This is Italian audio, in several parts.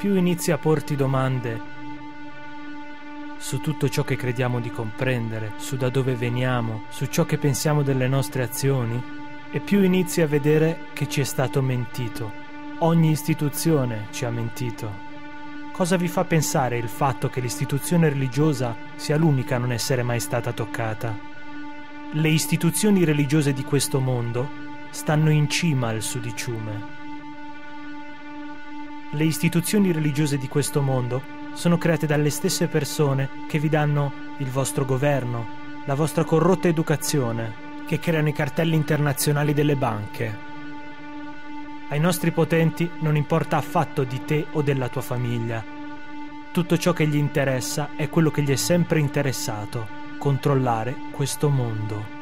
più inizi a porti domande su tutto ciò che crediamo di comprendere, su da dove veniamo, su ciò che pensiamo delle nostre azioni, e più inizi a vedere che ci è stato mentito. Ogni istituzione ci ha mentito. Cosa vi fa pensare il fatto che l'istituzione religiosa sia l'unica a non essere mai stata toccata? Le istituzioni religiose di questo mondo stanno in cima al sudiciume. Le istituzioni religiose di questo mondo sono create dalle stesse persone che vi danno il vostro governo, la vostra corrotta educazione, che creano i cartelli internazionali delle banche. Ai nostri potenti non importa affatto di te o della tua famiglia. Tutto ciò che gli interessa è quello che gli è sempre interessato: controllare questo mondo.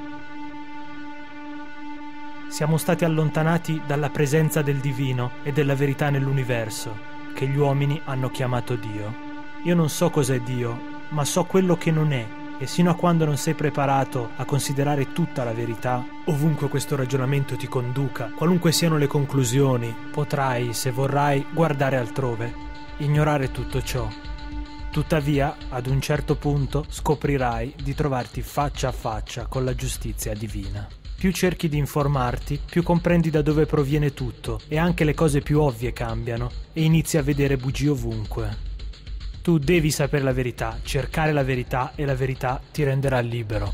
Siamo stati allontanati dalla presenza del divino e della verità nell'universo, che gli uomini hanno chiamato Dio. Io non so cos'è Dio, ma so quello che non è, e sino a quando non sei preparato a considerare tutta la verità, ovunque questo ragionamento ti conduca, qualunque siano le conclusioni, potrai, se vorrai, guardare altrove, ignorare tutto ciò. Tuttavia, ad un certo punto, scoprirai di trovarti faccia a faccia con la giustizia divina. Più cerchi di informarti, più comprendi da dove proviene tutto, e anche le cose più ovvie cambiano, e inizi a vedere bugie ovunque. Tu devi sapere la verità, cercare la verità, e la verità ti renderà libero.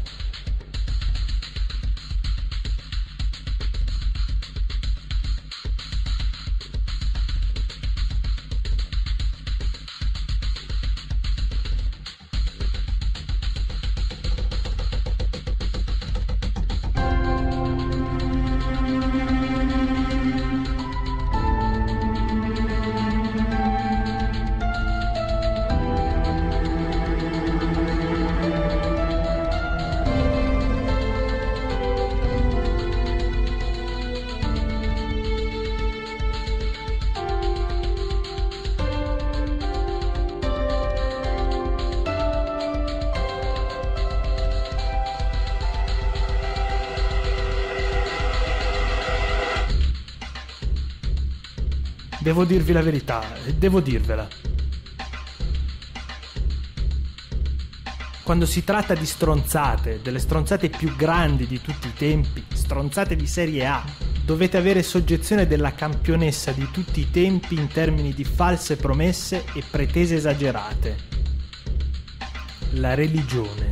Devo dirvi la verità, devo dirvela. Quando si tratta di stronzate, delle stronzate più grandi di tutti i tempi, stronzate di serie A, dovete avere soggezione della campionessa di tutti i tempi in termini di false promesse e pretese esagerate. La religione.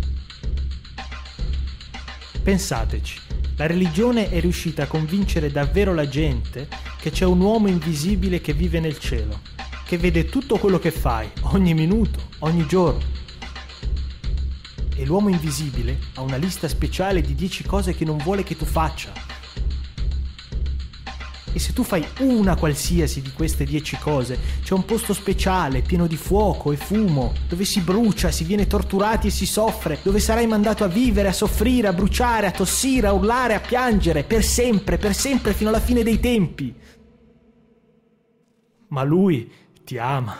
Pensateci. La religione è riuscita a convincere davvero la gente che c'è un uomo invisibile che vive nel cielo, che vede tutto quello che fai, ogni minuto, ogni giorno. E l'uomo invisibile ha una lista speciale di 10 cose che non vuole che tu faccia. E se tu fai una qualsiasi di queste 10 cose, c'è un posto speciale, pieno di fuoco e fumo, dove si brucia, si viene torturati e si soffre, dove sarai mandato a vivere, a soffrire, a bruciare, a tossire, a urlare, a piangere, per sempre, fino alla fine dei tempi. Ma lui ti ama.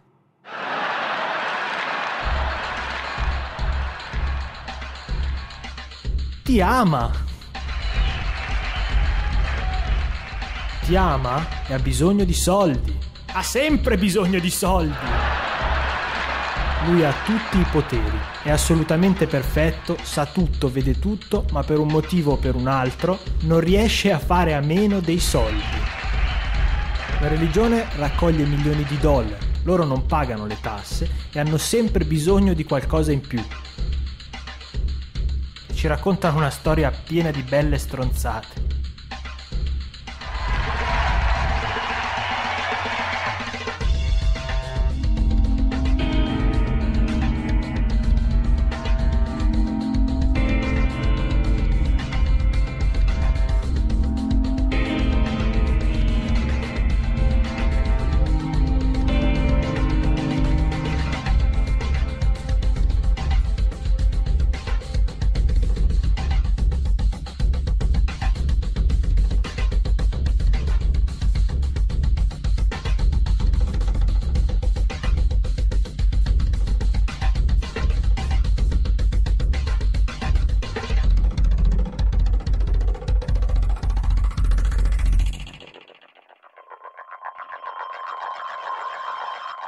Ti ama. Ti ama e ha bisogno di soldi. Ha sempre bisogno di soldi. Lui ha tutti i poteri, è assolutamente perfetto, sa tutto, vede tutto, ma per un motivo o per un altro non riesce a fare a meno dei soldi. La religione raccoglie milioni di dollari, loro non pagano le tasse e hanno sempre bisogno di qualcosa in più. Ci raccontano una storia piena di belle stronzate.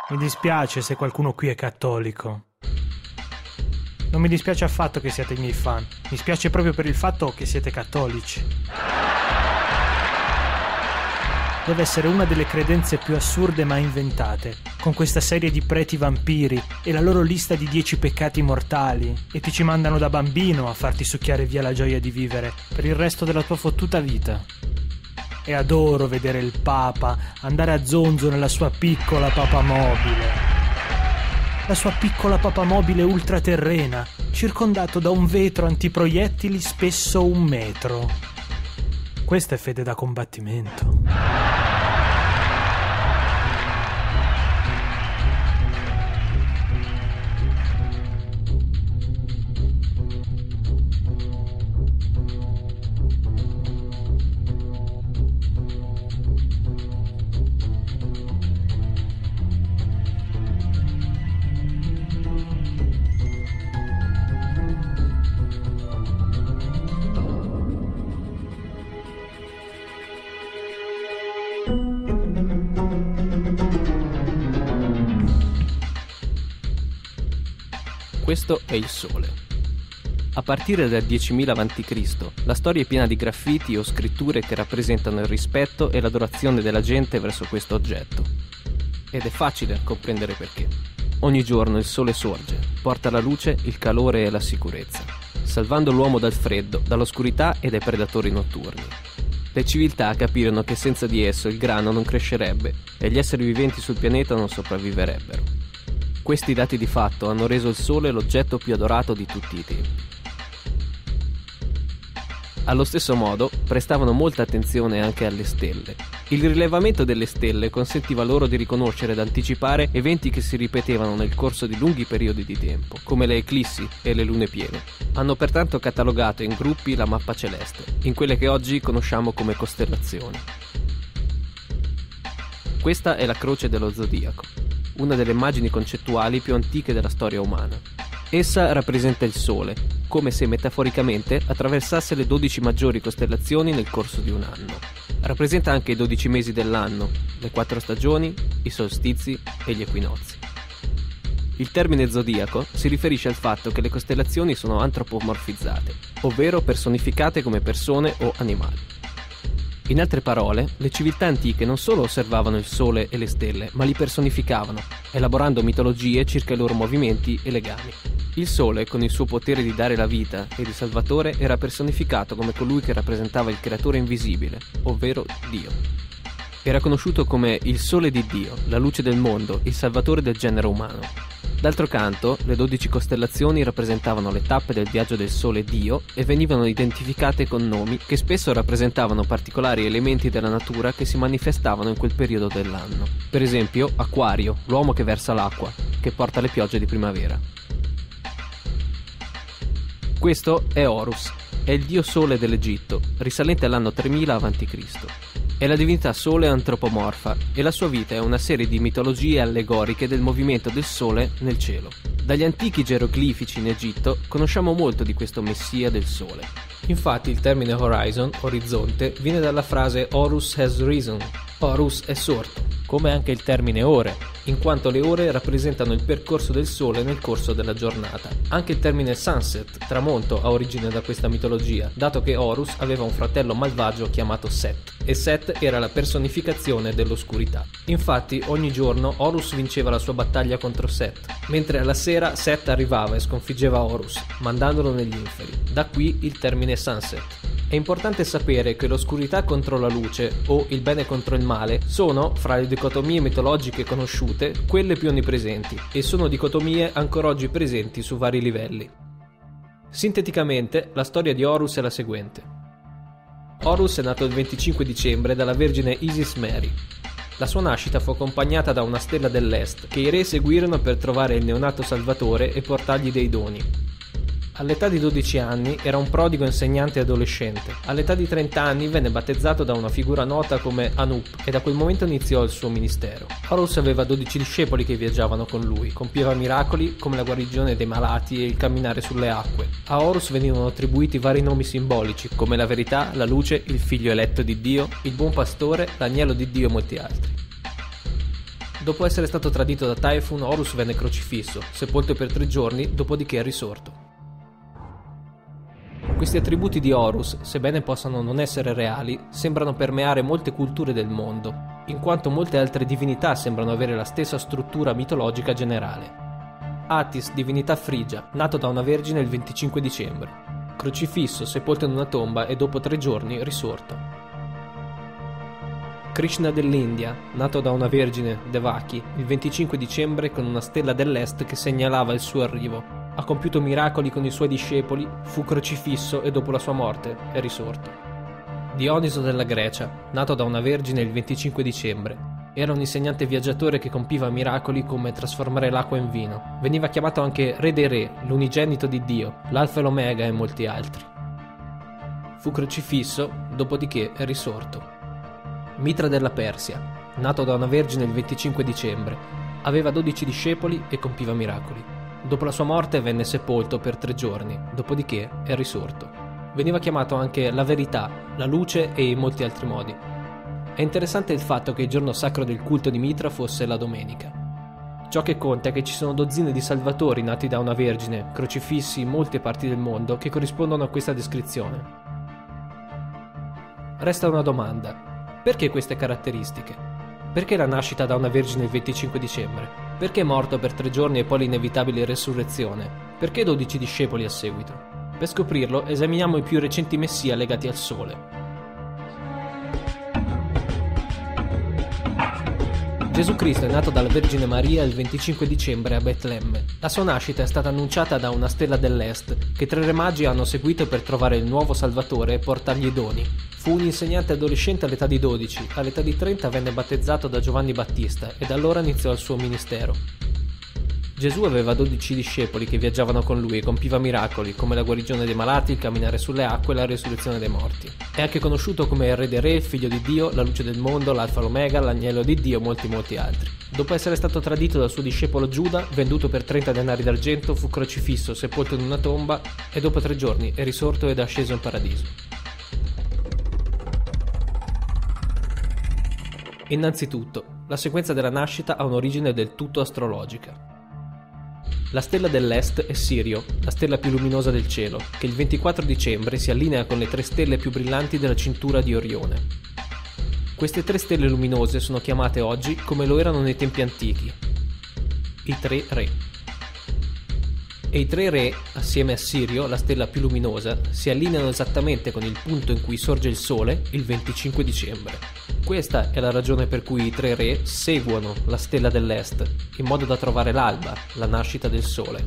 Mi dispiace se qualcuno qui è cattolico. Non mi dispiace affatto che siate i miei fan. Mi spiace proprio per il fatto che siete cattolici. Deve essere una delle credenze più assurde mai inventate, con questa serie di preti vampiri e la loro lista di 10 peccati mortali, e ti ci mandano da bambino a farti succhiare via la gioia di vivere per il resto della tua fottuta vita. E adoro vedere il Papa andare a zonzo nella sua piccola papamobile. La sua piccola papamobile ultraterrena, circondato da un vetro antiproiettili spesso 1 metro. Questa è fede da combattimento. Questo è il Sole. A partire dal 10.000 a.C., la storia è piena di graffiti o scritture che rappresentano il rispetto e l'adorazione della gente verso questo oggetto. Ed è facile comprendere perché. Ogni giorno il Sole sorge, porta la luce, il calore e la sicurezza, salvando l'uomo dal freddo, dall'oscurità e dai predatori notturni. Le civiltà capirono che senza di esso il grano non crescerebbe e gli esseri viventi sul pianeta non sopravviverebbero. Questi dati di fatto hanno reso il Sole l'oggetto più adorato di tutti i tempi. Allo stesso modo, prestavano molta attenzione anche alle stelle. Il rilevamento delle stelle consentiva loro di riconoscere ed anticipare eventi che si ripetevano nel corso di lunghi periodi di tempo, come le eclissi e le lune piene. Hanno pertanto catalogato in gruppi la mappa celeste, in quelle che oggi conosciamo come costellazioni. Questa è la croce dello zodiaco, una delle immagini concettuali più antiche della storia umana. Essa rappresenta il Sole, come se metaforicamente attraversasse le 12 maggiori costellazioni nel corso di un anno. Rappresenta anche i 12 mesi dell'anno, le 4 stagioni, i solstizi e gli equinozi. Il termine zodiaco si riferisce al fatto che le costellazioni sono antropomorfizzate, ovvero personificate come persone o animali. In altre parole, le civiltà antiche non solo osservavano il Sole e le stelle, ma li personificavano, elaborando mitologie circa i loro movimenti e legami. Il Sole, con il suo potere di dare la vita e di salvatore, era personificato come colui che rappresentava il creatore invisibile, ovvero Dio. Era conosciuto come il Sole di Dio, la luce del mondo, il salvatore del genere umano. D'altro canto, le 12 costellazioni rappresentavano le tappe del viaggio del Sole Dio e venivano identificate con nomi che spesso rappresentavano particolari elementi della natura che si manifestavano in quel periodo dell'anno. Per esempio, Aquario, l'uomo che versa l'acqua, che porta le piogge di primavera. Questo è Horus, è il dio Sole dell'Egitto, risalente all'anno 3000 a.C. È la divinità Sole antropomorfa e la sua vita è una serie di mitologie allegoriche del movimento del Sole nel cielo. Dagli antichi geroglifici in Egitto conosciamo molto di questo messia del Sole. Infatti il termine horizon, orizzonte, viene dalla frase Horus has risen, Horus è sorto, come anche il termine ore, in quanto le ore rappresentano il percorso del Sole nel corso della giornata. Anche il termine sunset, tramonto, ha origine da questa mitologia, dato che Horus aveva un fratello malvagio chiamato Set, e Set era la personificazione dell'oscurità. Infatti ogni giorno Horus vinceva la sua battaglia contro Set, mentre alla sera Set arrivava e sconfiggeva Horus, mandandolo negli inferi. Da qui il termine sunset. È importante sapere che l'oscurità contro la luce o il bene contro il male sono, fra le dicotomie mitologiche conosciute, quelle più onnipresenti e sono dicotomie ancora oggi presenti su vari livelli. Sinteticamente, la storia di Horus è la seguente. Horus è nato il 25 dicembre dalla vergine Isis Mary. La sua nascita fu accompagnata da una stella dell'est che i re seguirono per trovare il neonato salvatore e portargli dei doni. All'età di 12 anni era un prodigo insegnante adolescente. All'età di 30 anni venne battezzato da una figura nota come Anup e da quel momento iniziò il suo ministero. Horus aveva 12 discepoli che viaggiavano con lui, compieva miracoli come la guarigione dei malati e il camminare sulle acque. A Horus venivano attribuiti vari nomi simbolici come la verità, la luce, il figlio eletto di Dio, il buon pastore, l'agnello di Dio e molti altri. Dopo essere stato tradito da Typhon, Horus venne crocifisso, sepolto per 3 giorni, dopodiché è risorto. Questi attributi di Horus, sebbene possano non essere reali, sembrano permeare molte culture del mondo, in quanto molte altre divinità sembrano avere la stessa struttura mitologica generale. Attis, divinità frigia, nato da una vergine il 25 dicembre, crocifisso, sepolto in una tomba e dopo 3 giorni risorto. Krishna dell'India, nato da una vergine, Devaki, il 25 dicembre con una stella dell'est che segnalava il suo arrivo. Ha compiuto miracoli con i suoi discepoli, fu crocifisso e dopo la sua morte è risorto. Dioniso della Grecia, nato da una vergine il 25 dicembre, era un insegnante viaggiatore che compiva miracoli come trasformare l'acqua in vino. Veniva chiamato anche Re dei Re, l'unigenito di Dio, l'Alfa e l'Omega e molti altri. Fu crocifisso, dopodiché è risorto. Mitra della Persia, nato da una vergine il 25 dicembre, aveva 12 discepoli e compiva miracoli. Dopo la sua morte venne sepolto per 3 giorni, dopodiché è risorto. Veniva chiamato anche la verità, la luce e in molti altri modi. È interessante il fatto che il giorno sacro del culto di Mitra fosse la domenica. Ciò che conta è che ci sono dozzine di salvatori nati da una vergine, crocifissi in molte parti del mondo, che corrispondono a questa descrizione. Resta una domanda: perché queste caratteristiche? Perché la nascita da una vergine il 25 dicembre? Perché è morto per 3 giorni e poi l'inevitabile resurrezione? Perché 12 discepoli a seguito? Per scoprirlo esaminiamo i più recenti messia legati al Sole. Gesù Cristo è nato dalla Vergine Maria il 25 dicembre a Betlemme. La sua nascita è stata annunciata da una stella dell'est che 3 re magi hanno seguito per trovare il nuovo Salvatore e portargli i doni. Fu un insegnante adolescente all'età di 12, all'età di 30 venne battezzato da Giovanni Battista e da allora iniziò il suo ministero. Gesù aveva 12 discepoli che viaggiavano con lui e compiva miracoli come la guarigione dei malati, il camminare sulle acque e la resurrezione dei morti. È anche conosciuto come il Re dei Re, il Figlio di Dio, la luce del mondo, l'Alfa e l'Omega, l'agnello di Dio e molti altri. Dopo essere stato tradito dal suo discepolo Giuda, venduto per 30 denari d'argento, fu crocifisso, sepolto in una tomba e dopo 3 giorni è risorto ed è asceso in paradiso. Innanzitutto, la sequenza della nascita ha un'origine del tutto astrologica. La stella dell'est è Sirio, la stella più luminosa del cielo, che il 24 dicembre si allinea con le 3 stelle più brillanti della cintura di Orione. Queste 3 stelle luminose sono chiamate oggi come lo erano nei tempi antichi, i 3 re. E i 3 re, assieme a Sirio, la stella più luminosa, si allineano esattamente con il punto in cui sorge il Sole, il 25 dicembre. Questa è la ragione per cui i 3 re seguono la stella dell'est, in modo da trovare l'alba, la nascita del Sole.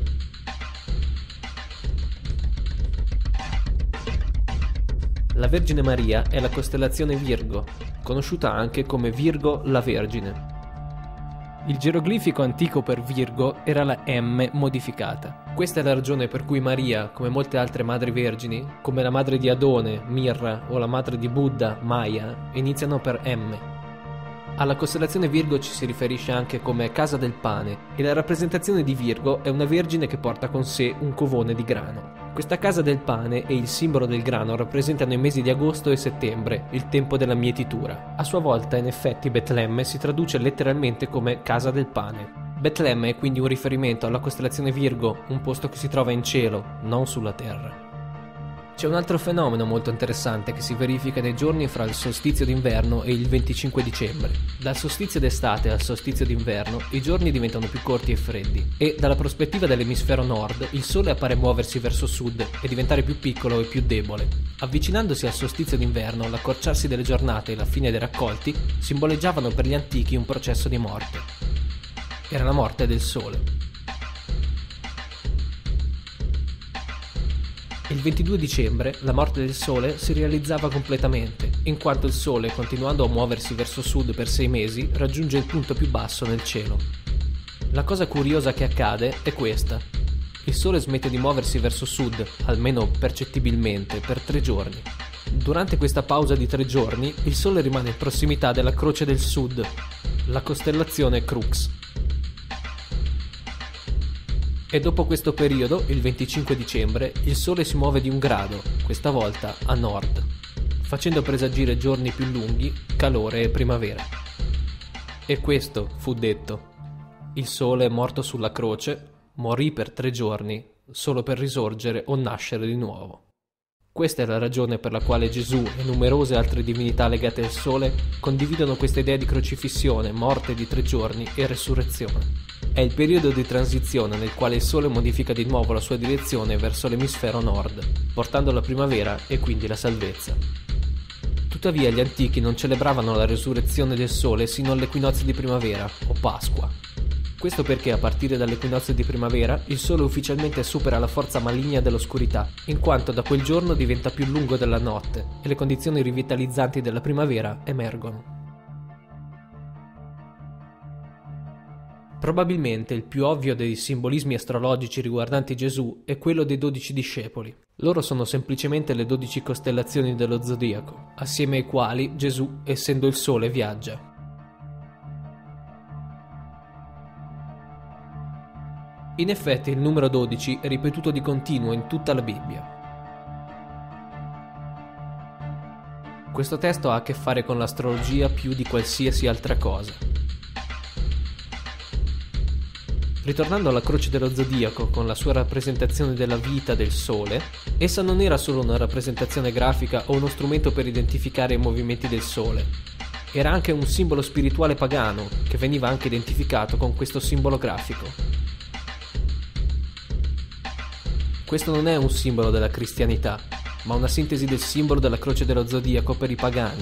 La Vergine Maria è la costellazione Virgo, conosciuta anche come Virgo la Vergine. Il geroglifico antico per Virgo era la M modificata. Questa è la ragione per cui Maria, come molte altre madri vergini, come la madre di Adone, Mirra, o la madre di Buddha, Maya, iniziano per M. Alla costellazione Virgo ci si riferisce anche come casa del pane, e la rappresentazione di Virgo è una vergine che porta con sé un covone di grano. Questa casa del pane e il simbolo del grano rappresentano i mesi di agosto e settembre, il tempo della mietitura. A sua volta, in effetti, Betlemme si traduce letteralmente come casa del pane. Betlemme è quindi un riferimento alla costellazione Virgo, un posto che si trova in cielo, non sulla terra. C'è un altro fenomeno molto interessante che si verifica nei giorni fra il solstizio d'inverno e il 25 dicembre. Dal solstizio d'estate al solstizio d'inverno i giorni diventano più corti e freddi e, dalla prospettiva dell'emisfero nord, il sole appare muoversi verso sud e diventare più piccolo e più debole. Avvicinandosi al solstizio d'inverno, l'accorciarsi delle giornate e la fine dei raccolti simboleggiavano per gli antichi un processo di morte. Era la morte del sole. Il 22 dicembre la morte del Sole si realizzava completamente, in quanto il Sole, continuando a muoversi verso sud per 6 mesi, raggiunge il punto più basso nel cielo. La cosa curiosa che accade è questa. Il Sole smette di muoversi verso sud, almeno percettibilmente, per 3 giorni. Durante questa pausa di 3 giorni, il Sole rimane in prossimità della Croce del Sud, la costellazione Crux. E dopo questo periodo, il 25 dicembre, il Sole si muove di 1 grado, questa volta a nord, facendo presagire giorni più lunghi, calore e primavera. E questo fu detto. Il sole, morto sulla croce, morì per 3 giorni, solo per risorgere o nascere di nuovo. Questa è la ragione per la quale Gesù e numerose altre divinità legate al sole condividono questa idea di crocifissione, morte di 3 giorni e resurrezione. È il periodo di transizione nel quale il sole modifica di nuovo la sua direzione verso l'emisfero nord, portando la primavera e quindi la salvezza. Tuttavia gli antichi non celebravano la resurrezione del sole sino all'equinozio di primavera, o Pasqua. Questo perché a partire dall'equinozio di primavera il sole ufficialmente supera la forza maligna dell'oscurità, in quanto da quel giorno diventa più lungo della notte e le condizioni rivitalizzanti della primavera emergono. Probabilmente il più ovvio dei simbolismi astrologici riguardanti Gesù è quello dei 12 discepoli. Loro sono semplicemente le 12 costellazioni dello zodiaco, assieme ai quali Gesù, essendo il sole, viaggia. In effetti il numero 12 è ripetuto di continuo in tutta la Bibbia. Questo testo ha a che fare con l'astrologia più di qualsiasi altra cosa. Ritornando alla croce dello zodiaco con la sua rappresentazione della vita del sole, essa non era solo una rappresentazione grafica o uno strumento per identificare i movimenti del sole. Era anche un simbolo spirituale pagano che veniva anche identificato con questo simbolo grafico. Questo non è un simbolo della cristianità, ma una sintesi del simbolo della croce dello zodiaco per i pagani.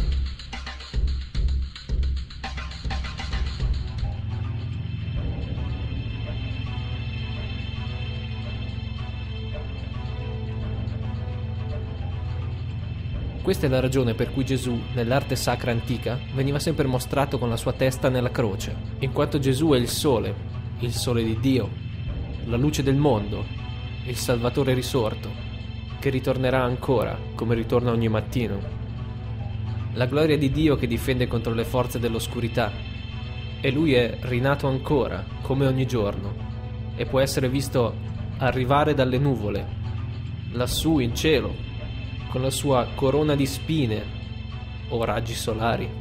Questa è la ragione per cui Gesù, nell'arte sacra antica, veniva sempre mostrato con la sua testa nella croce, in quanto Gesù è il sole di Dio, la luce del mondo, il Salvatore risorto, che ritornerà ancora, come ritorna ogni mattino. La gloria di Dio che difende contro le forze dell'oscurità. E Lui è rinato ancora, come ogni giorno, e può essere visto arrivare dalle nuvole, lassù in cielo, con la sua corona di spine o raggi solari.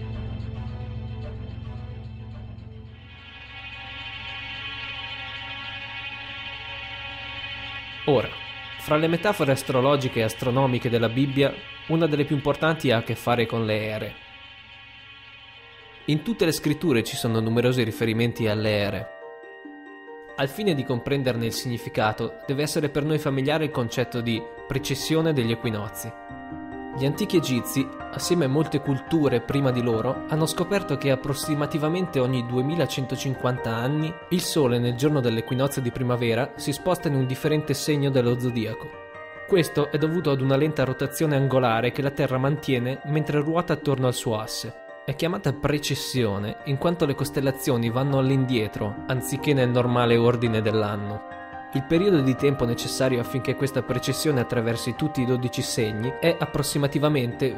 Ora, fra le metafore astrologiche e astronomiche della Bibbia, una delle più importanti ha a che fare con le ere. In tutte le scritture ci sono numerosi riferimenti alle ere. Al fine di comprenderne il significato, deve essere per noi familiare il concetto di precessione degli equinozi. Gli antichi egizi, assieme a molte culture prima di loro, hanno scoperto che approssimativamente ogni 2150 anni il Sole nel giorno dell'equinozio di primavera si sposta in un differente segno dello zodiaco. Questo è dovuto ad una lenta rotazione angolare che la Terra mantiene mentre ruota attorno al suo asse. È chiamata precessione in quanto le costellazioni vanno all'indietro anziché nel normale ordine dell'anno. Il periodo di tempo necessario affinché questa precessione attraversi tutti i 12 segni è approssimativamente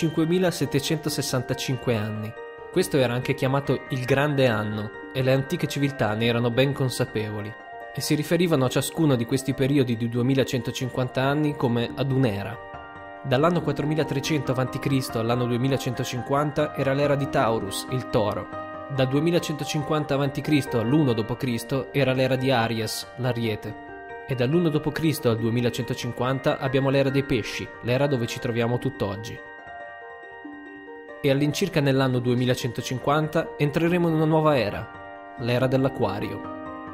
25.765 anni. Questo era anche chiamato il Grande Anno e le antiche civiltà ne erano ben consapevoli e si riferivano a ciascuno di questi periodi di 2150 anni come ad un'era. Dall'anno 4300 a.C. all'anno 2150 era l'era di Taurus, il Toro. Dal 2150 a.C. all'1 d.C. era l'era di Aries, l'Ariete. E dall'1 d.C. al 2150 abbiamo l'era dei pesci, l'era dove ci troviamo tutt'oggi. E all'incirca nell'anno 2150 entreremo in una nuova era, l'era dell'Acquario.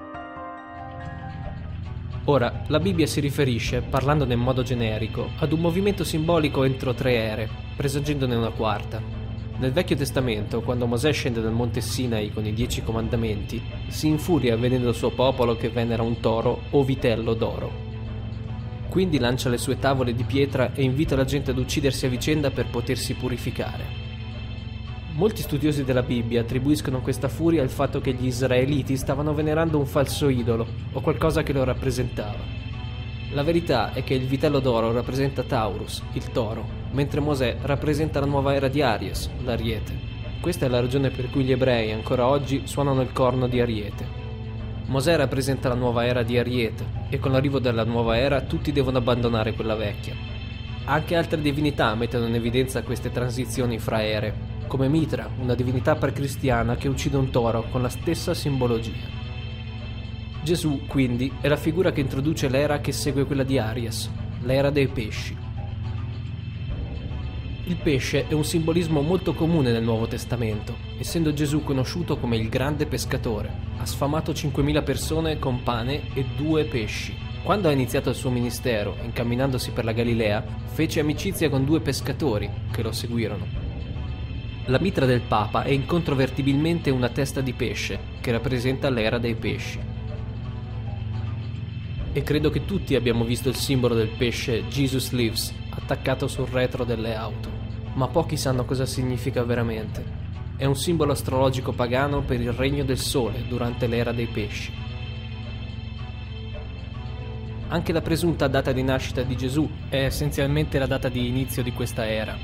Ora, la Bibbia si riferisce, parlandone in modo generico, ad un movimento simbolico entro 3 ere, presagendone una quarta. Nel Vecchio Testamento, quando Mosè scende dal monte Sinai con i 10 comandamenti, si infuria vedendo il suo popolo che venera un toro o vitello d'oro. Quindi lancia le sue tavole di pietra e invita la gente ad uccidersi a vicenda per potersi purificare. Molti studiosi della Bibbia attribuiscono questa furia al fatto che gli israeliti stavano venerando un falso idolo o qualcosa che lo rappresentava. La verità è che il vitello d'oro rappresenta Taurus, il toro, mentre Mosè rappresenta la nuova era di Aries, l'Ariete. Questa è la ragione per cui gli ebrei ancora oggi suonano il corno di Ariete. Mosè rappresenta la nuova era di Ariete e con l'arrivo della nuova era tutti devono abbandonare quella vecchia. Anche altre divinità mettono in evidenza queste transizioni fra ere, come Mitra, una divinità precristiana che uccide un toro con la stessa simbologia. Gesù, quindi, è la figura che introduce l'era che segue quella di Aries, l'era dei pesci. Il pesce è un simbolismo molto comune nel Nuovo Testamento, essendo Gesù conosciuto come il grande pescatore. Ha sfamato 5.000 persone con pane e 2 pesci. Quando ha iniziato il suo ministero, incamminandosi per la Galilea, fece amicizia con 2 pescatori che lo seguirono. La mitra del Papa è incontrovertibilmente una testa di pesce, che rappresenta l'era dei pesci. E credo che tutti abbiamo visto il simbolo del pesce Jesus Lives attaccato sul retro delle auto, ma pochi sanno cosa significa veramente. È un simbolo astrologico pagano per il regno del sole durante l'era dei pesci. Anche la presunta data di nascita di Gesù è essenzialmente la data di inizio di questa era.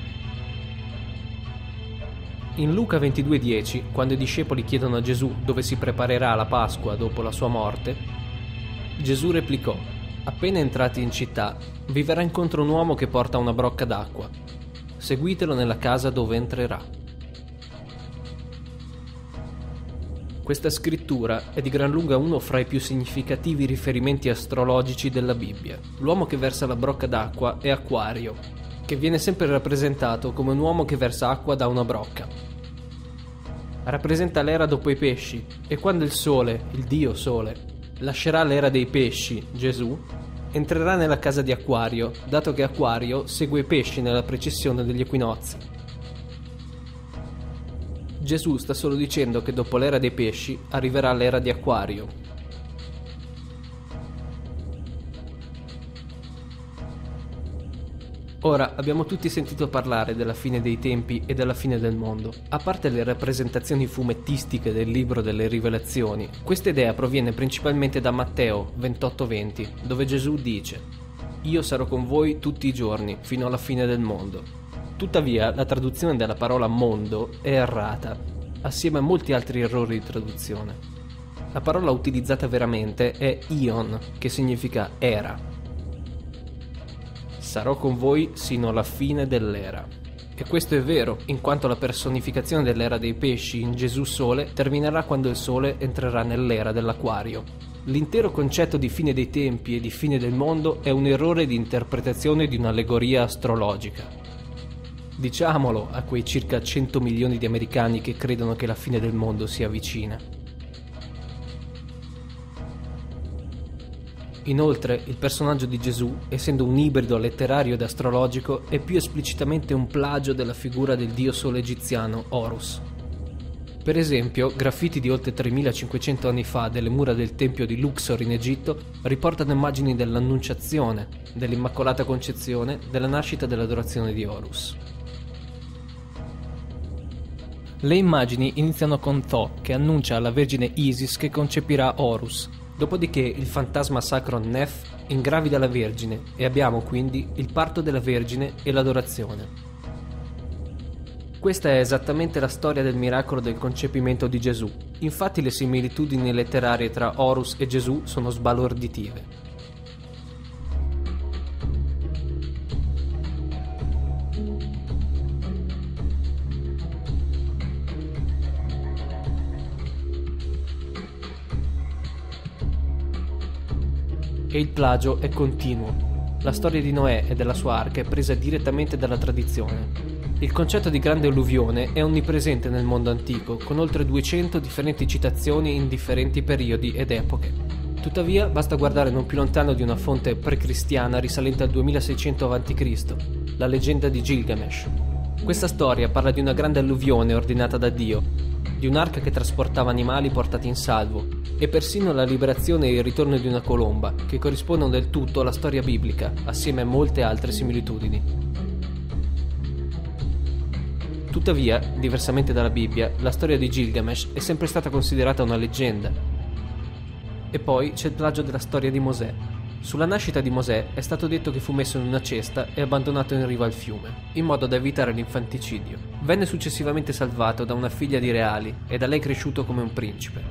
In Luca 22,10, quando i discepoli chiedono a Gesù dove si preparerà la Pasqua dopo la sua morte, Gesù replicò: appena entrati in città, vi verrà incontro un uomo che porta una brocca d'acqua. Seguitelo nella casa dove entrerà. Questa scrittura è di gran lunga uno fra i più significativi riferimenti astrologici della Bibbia. L'uomo che versa la brocca d'acqua è Acquario, che viene sempre rappresentato come un uomo che versa acqua da una brocca. Rappresenta l'era dopo i pesci, e quando il sole, il dio sole, lascerà l'era dei pesci, Gesù, entrerà nella casa di Acquario, dato che Acquario segue i pesci nella precessione degli equinozi. Gesù sta solo dicendo che dopo l'era dei pesci arriverà l'era di Acquario. Ora, abbiamo tutti sentito parlare della fine dei tempi e della fine del mondo. A parte le rappresentazioni fumettistiche del libro delle Rivelazioni, questa idea proviene principalmente da Matteo 28,20, dove Gesù dice: «Io sarò con voi tutti i giorni, fino alla fine del mondo». Tuttavia, la traduzione della parola mondo è errata, assieme a molti altri errori di traduzione. La parola utilizzata veramente è ion, che significa era. Sarò con voi sino alla fine dell'era. E questo è vero, in quanto la personificazione dell'era dei pesci in Gesù Sole terminerà quando il Sole entrerà nell'era dell'Acquario. L'intero concetto di fine dei tempi e di fine del mondo è un errore di interpretazione di un'allegoria astrologica. Diciamolo a quei circa 100 milioni di americani che credono che la fine del mondo sia vicina. Inoltre, il personaggio di Gesù, essendo un ibrido letterario ed astrologico, è più esplicitamente un plagio della figura del dio sole egiziano Horus. Per esempio, graffiti di oltre 3500 anni fa delle mura del tempio di Luxor in Egitto riportano immagini dell'Annunciazione, dell'Immacolata Concezione, della nascita e dell'adorazione di Horus. Le immagini iniziano con Thoth che annuncia alla Vergine Isis che concepirà Horus. Dopodiché il fantasma sacro Nef ingravida la Vergine e abbiamo quindi il parto della Vergine e l'adorazione. Questa è esattamente la storia del miracolo del concepimento di Gesù. Infatti le similitudini letterarie tra Horus e Gesù sono sbalorditive. E il plagio è continuo. La storia di Noè e della sua arca è presa direttamente dalla tradizione. Il concetto di grande alluvione è onnipresente nel mondo antico, con oltre 200 differenti citazioni in differenti periodi ed epoche. Tuttavia, basta guardare non più lontano di una fonte precristiana risalente al 2600 a.C., la leggenda di Gilgamesh. Questa storia parla di una grande alluvione ordinata da Dio, di un'arca che trasportava animali portati in salvo, e persino la liberazione e il ritorno di una colomba, che corrispondono del tutto alla storia biblica, assieme a molte altre similitudini. Tuttavia, diversamente dalla Bibbia, la storia di Gilgamesh è sempre stata considerata una leggenda. E poi c'è il plagio della storia di Mosè. Sulla nascita di Mosè è stato detto che fu messo in una cesta e abbandonato in riva al fiume, in modo da evitare l'infanticidio. Venne successivamente salvato da una figlia di reali e da lei cresciuto come un principe.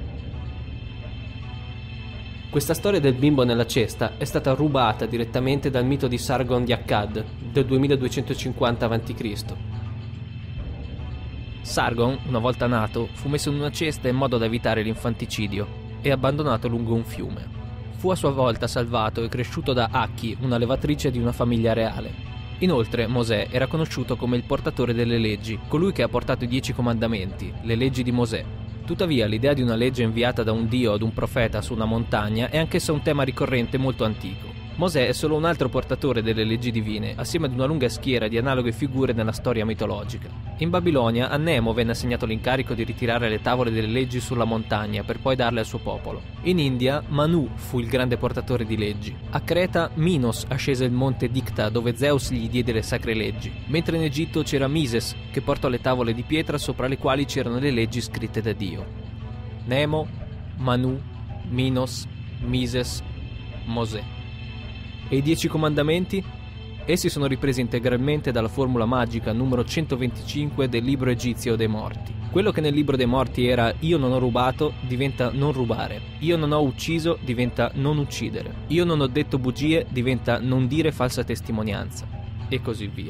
Questa storia del bimbo nella cesta è stata rubata direttamente dal mito di Sargon di Akkad del 2250 a.C. Sargon, una volta nato, fu messo in una cesta in modo da evitare l'infanticidio e abbandonato lungo un fiume. Fu a sua volta salvato e cresciuto da Acchi, una levatrice di una famiglia reale. Inoltre Mosè era conosciuto come il portatore delle leggi, colui che ha portato i 10 comandamenti, le leggi di Mosè. Tuttavia l'idea di una legge inviata da un dio o ad un profeta su una montagna è anch'essa un tema ricorrente molto antico. Mosè è solo un altro portatore delle leggi divine, assieme ad una lunga schiera di analoghe figure nella storia mitologica. In Babilonia a Nemo venne assegnato l'incarico di ritirare le tavole delle leggi sulla montagna per poi darle al suo popolo. In India Manu fu il grande portatore di leggi. A Creta Minos ascese il monte Dicta dove Zeus gli diede le sacre leggi, mentre in Egitto c'era Mises che portò le tavole di pietra sopra le quali c'erano le leggi scritte da Dio. Nemo, Manu, Minos, Mises, Mosè. E i 10 comandamenti? Essi sono ripresi integralmente dalla formula magica numero 125 del libro egizio dei morti. Quello che nel libro dei morti era io non ho rubato diventa non rubare, io non ho ucciso diventa non uccidere, io non ho detto bugie diventa non dire falsa testimonianza, e così via.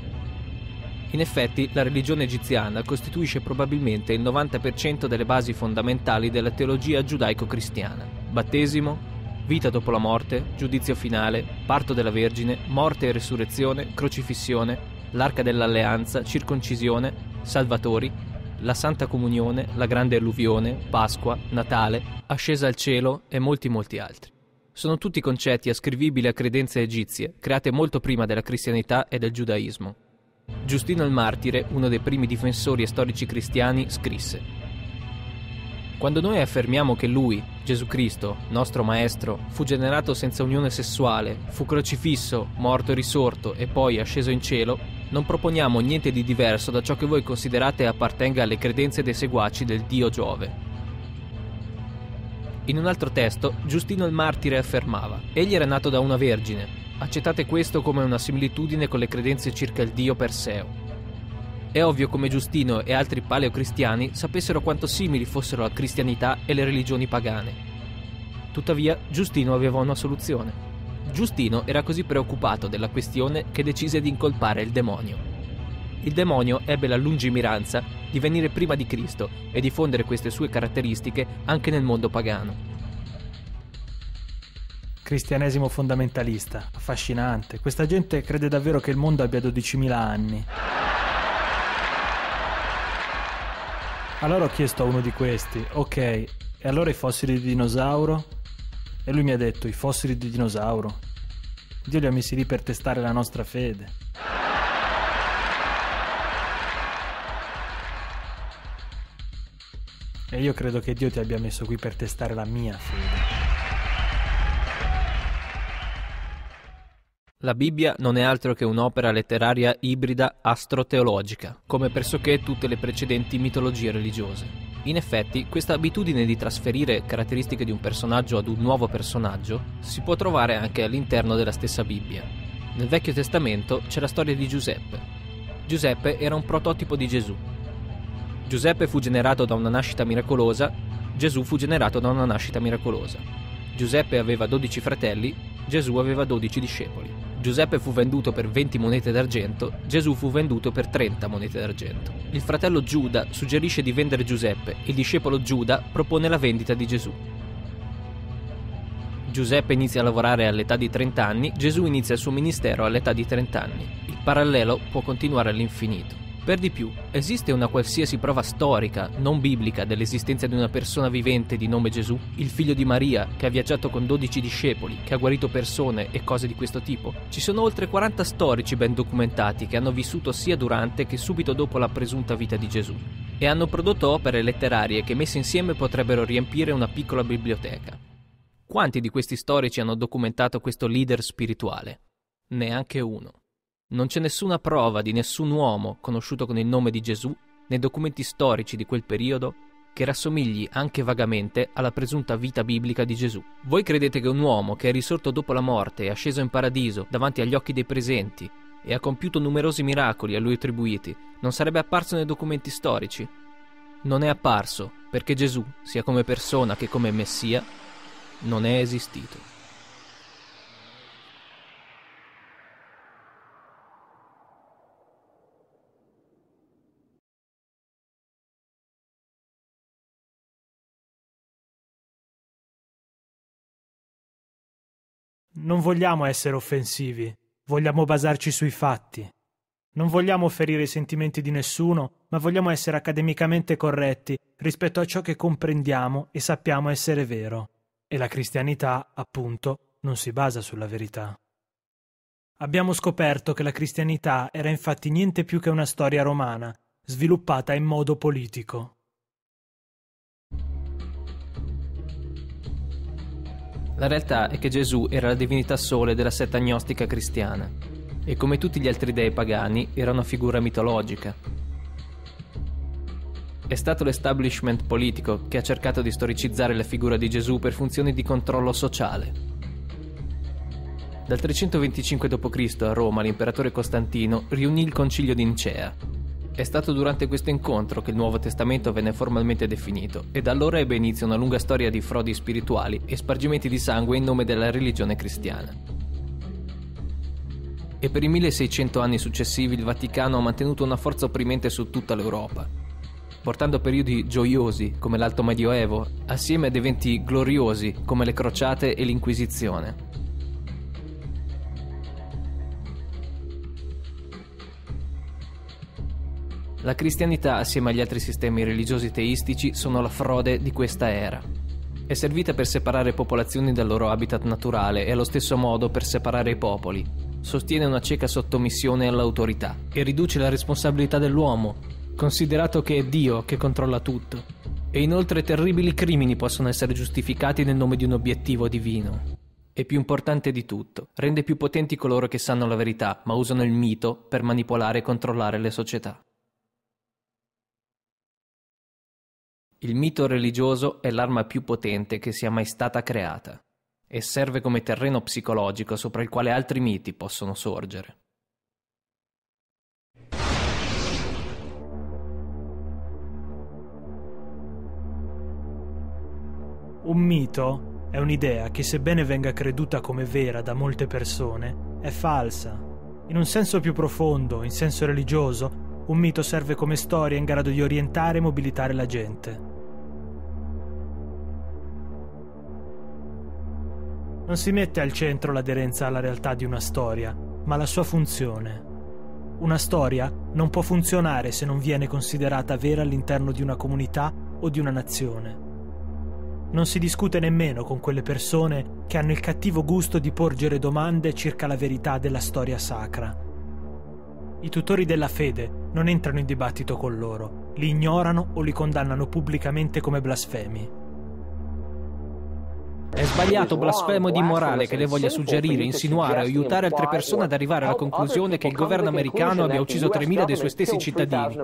In effetti, la religione egiziana costituisce probabilmente il 90% delle basi fondamentali della teologia giudaico-cristiana. Battesimo, vita dopo la morte, giudizio finale, parto della Vergine, morte e resurrezione, crocifissione, l'arca dell'alleanza, circoncisione, salvatori, la Santa Comunione, la Grande Alluvione, Pasqua, Natale, ascesa al cielo e molti altri. Sono tutti concetti ascrivibili a credenze egizie, create molto prima della cristianità e del giudaismo. Giustino il Martire, uno dei primi difensori e storici cristiani, scrisse: quando noi affermiamo che lui, Gesù Cristo, nostro Maestro, fu generato senza unione sessuale, fu crocifisso, morto e risorto e poi asceso in cielo, non proponiamo niente di diverso da ciò che voi considerate appartenga alle credenze dei seguaci del dio Giove. In un altro testo, Giustino il Martire affermava: egli era nato da una vergine. Accettate questo come una similitudine con le credenze circa il dio Perseo. È ovvio come Giustino e altri paleocristiani sapessero quanto simili fossero la cristianità e le religioni pagane. Tuttavia, Giustino aveva una soluzione. Giustino era così preoccupato della questione che decise di incolpare il demonio. Il demonio ebbe la lungimiranza di venire prima di Cristo e diffondere queste sue caratteristiche anche nel mondo pagano. Cristianesimo fondamentalista, affascinante. Questa gente crede davvero che il mondo abbia 12.000 anni. Allora ho chiesto a uno di questi: ok, e allora i fossili di dinosauro? E lui mi ha detto: i fossili di dinosauro? Dio li ha messi lì per testare la nostra fede. E io credo che Dio ti abbia messo qui per testare la mia fede. La Bibbia non è altro che un'opera letteraria ibrida astroteologica, come pressoché tutte le precedenti mitologie religiose. In effetti, questa abitudine di trasferire caratteristiche di un personaggio ad un nuovo personaggio si può trovare anche all'interno della stessa Bibbia. Nel Vecchio Testamento c'è la storia di Giuseppe. Giuseppe era un prototipo di Gesù. Giuseppe fu generato da una nascita miracolosa, Gesù fu generato da una nascita miracolosa. Giuseppe aveva 12 fratelli, Gesù aveva 12 discepoli. Giuseppe fu venduto per 20 monete d'argento, Gesù fu venduto per 30 monete d'argento. Il fratello Giuda suggerisce di vendere Giuseppe, il discepolo Giuda propone la vendita di Gesù. Giuseppe inizia a lavorare all'età di 30 anni, Gesù inizia il suo ministero all'età di 30 anni. Il parallelo può continuare all'infinito. Per di più, esiste una qualsiasi prova storica, non biblica, dell'esistenza di una persona vivente di nome Gesù? Il figlio di Maria, che ha viaggiato con 12 discepoli, che ha guarito persone e cose di questo tipo? Ci sono oltre 40 storici ben documentati che hanno vissuto sia durante che subito dopo la presunta vita di Gesù e hanno prodotto opere letterarie che messe insieme potrebbero riempire una piccola biblioteca. Quanti di questi storici hanno documentato questo leader spirituale? Neanche uno. Non c'è nessuna prova di nessun uomo conosciuto con il nome di Gesù nei documenti storici di quel periodo che rassomigli anche vagamente alla presunta vita biblica di Gesù. Voi credete che un uomo che è risorto dopo la morte e è sceso in paradiso davanti agli occhi dei presenti e ha compiuto numerosi miracoli a lui attribuiti non sarebbe apparso nei documenti storici? Non è apparso perché Gesù, sia come persona che come Messia, non è esistito. Non vogliamo essere offensivi, vogliamo basarci sui fatti. Non vogliamo ferire i sentimenti di nessuno, ma vogliamo essere accademicamente corretti rispetto a ciò che comprendiamo e sappiamo essere vero. E la cristianità, appunto, non si basa sulla verità. Abbiamo scoperto che la cristianità era infatti niente più che una storia romana, sviluppata in modo politico. La realtà è che Gesù era la divinità sole della setta gnostica cristiana e, come tutti gli altri dei pagani, era una figura mitologica. È stato l'establishment politico che ha cercato di storicizzare la figura di Gesù per funzioni di controllo sociale. Dal 325 d.C. a Roma l'imperatore Costantino riunì il concilio di Nicea. È stato durante questo incontro che il Nuovo Testamento venne formalmente definito e da allora ebbe inizio una lunga storia di frodi spirituali e spargimenti di sangue in nome della religione cristiana. E per i 1600 anni successivi il Vaticano ha mantenuto una forza opprimente su tutta l'Europa, portando periodi gioiosi come l'Alto Medioevo assieme ad eventi gloriosi come le crociate e l'Inquisizione. La cristianità, assieme agli altri sistemi religiosi teistici, sono la frode di questa era. È servita per separare popolazioni dal loro habitat naturale e allo stesso modo per separare i popoli. Sostiene una cieca sottomissione all'autorità e riduce la responsabilità dell'uomo, considerato che è Dio che controlla tutto. E inoltre terribili crimini possono essere giustificati nel nome di un obiettivo divino. E più importante di tutto, rende più potenti coloro che sanno la verità, ma usano il mito per manipolare e controllare le società. Il mito religioso è l'arma più potente che sia mai stata creata e serve come terreno psicologico sopra il quale altri miti possono sorgere. Un mito è un'idea che, sebbene venga creduta come vera da molte persone, è falsa. In un senso più profondo, in senso religioso, un mito serve come storia in grado di orientare e mobilitare la gente. Non si mette al centro l'aderenza alla realtà di una storia, ma la sua funzione. Una storia non può funzionare se non viene considerata vera all'interno di una comunità o di una nazione. Non si discute nemmeno con quelle persone che hanno il cattivo gusto di porgere domande circa la verità della storia sacra. I tutori della fede non entrano in dibattito con loro, li ignorano o li condannano pubblicamente come blasfemi. È sbagliato, blasfemo ed immorale che lei voglia suggerire, insinuare o aiutare altre persone ad arrivare alla conclusione che il governo americano abbia ucciso 3.000 dei suoi stessi cittadini.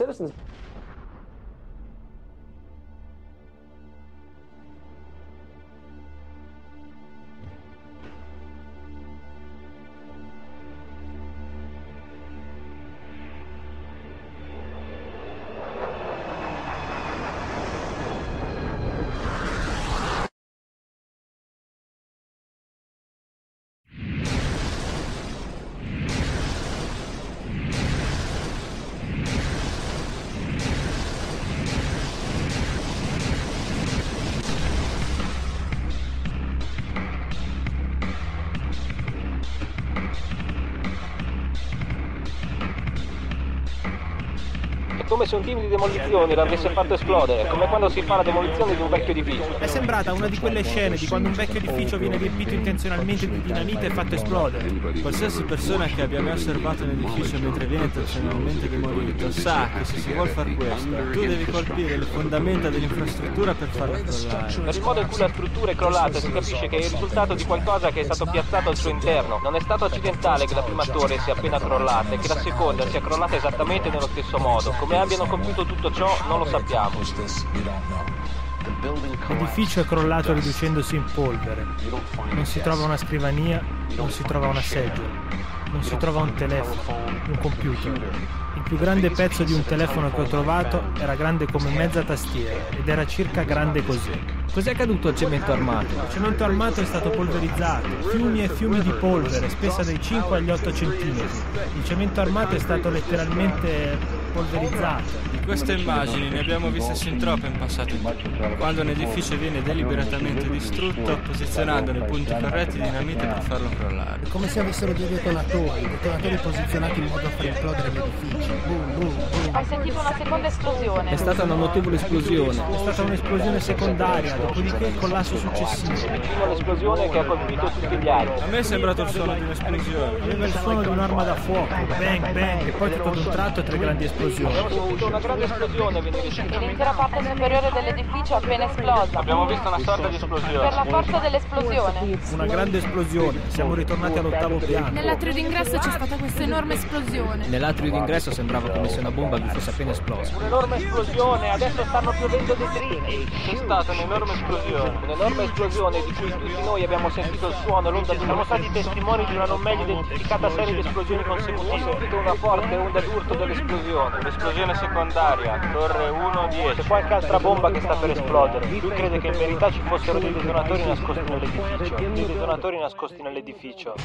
Come se un team di demolizione l'avesse fatto esplodere, come quando si fa la demolizione di un vecchio edificio. È sembrata una di quelle scene di quando un vecchio edificio viene riempito intenzionalmente di dinamite e fatto esplodere. Qualsiasi persona che abbia mai osservato un edificio mentre viene intenzionalmente demolito sa che se si vuol far questo, tu devi colpire le fondamenta dell'infrastruttura per farla crollare. Per il modo in cui la struttura è crollata si capisce che è il risultato di qualcosa che è stato piazzato al suo interno. Non è stato accidentale che la prima torre sia appena crollata e che la seconda sia crollata esattamente nello stesso modo. Come abbiano compiuto tutto ciò non lo sappiamo. L'edificio è crollato riducendosi in polvere. Non si trova una scrivania, non si trova una seggiola, non si trova un telefono, un computer. Il più grande pezzo di un telefono che ho trovato era grande come mezza tastiera ed era circa grande così. Cos'è accaduto al cemento armato? Il cemento armato è stato polverizzato, fiumi e fiumi di polvere, spessa dai 5 agli 8 centimetri. Il cemento armato è stato letteralmente polverizzato. Di queste immagini ne abbiamo viste sin troppe in passato. Quando un edificio viene deliberatamente distrutto, posizionando nei punti corretti dinamite per farlo crollare. Come se avessero dei detonatori posizionati in modo da far esplodere l'edificio. Boom, boom, boom. Hai sentito una seconda esplosione. È stata una notevole esplosione. È stata un'esplosione secondaria, dopodiché il collasso successivo. Fino all'esplosione che ha colpito tutti gli altri. A me è sembrato il suono di un'esplosione. Aveva il suono di un'arma da fuoco, bang bang, e poi tutto ad un tratto 3 grandi esplosioni. Abbiamo sentito una grande esplosione venire su. L'intera parte superiore dell'edificio è appena esplosa. Abbiamo visto una sorta di esplosione. Per la forza dell'esplosione. Una grande esplosione, siamo ritornati all'8º piano. Nell'atrio d'ingresso c'è stata questa enorme esplosione. Nell'atrio d'ingresso sembrava come se una bomba vi fosse appena esplosa. Un'enorme esplosione, adesso stanno piovendo detriti. C'è stata un'enorme esplosione di cui tutti noi abbiamo sentito il suono, l'onda. Siamo stati testimoni di una non meglio identificata serie di esplosioni consecutive. Ho sentito una forte onda d'urto dell'esplosione. L'esplosione secondaria, torre 1-10. C'è qualche altra bomba che sta per esplodere. Lui crede che in verità ci fossero dei detonatori nascosti nell'edificio.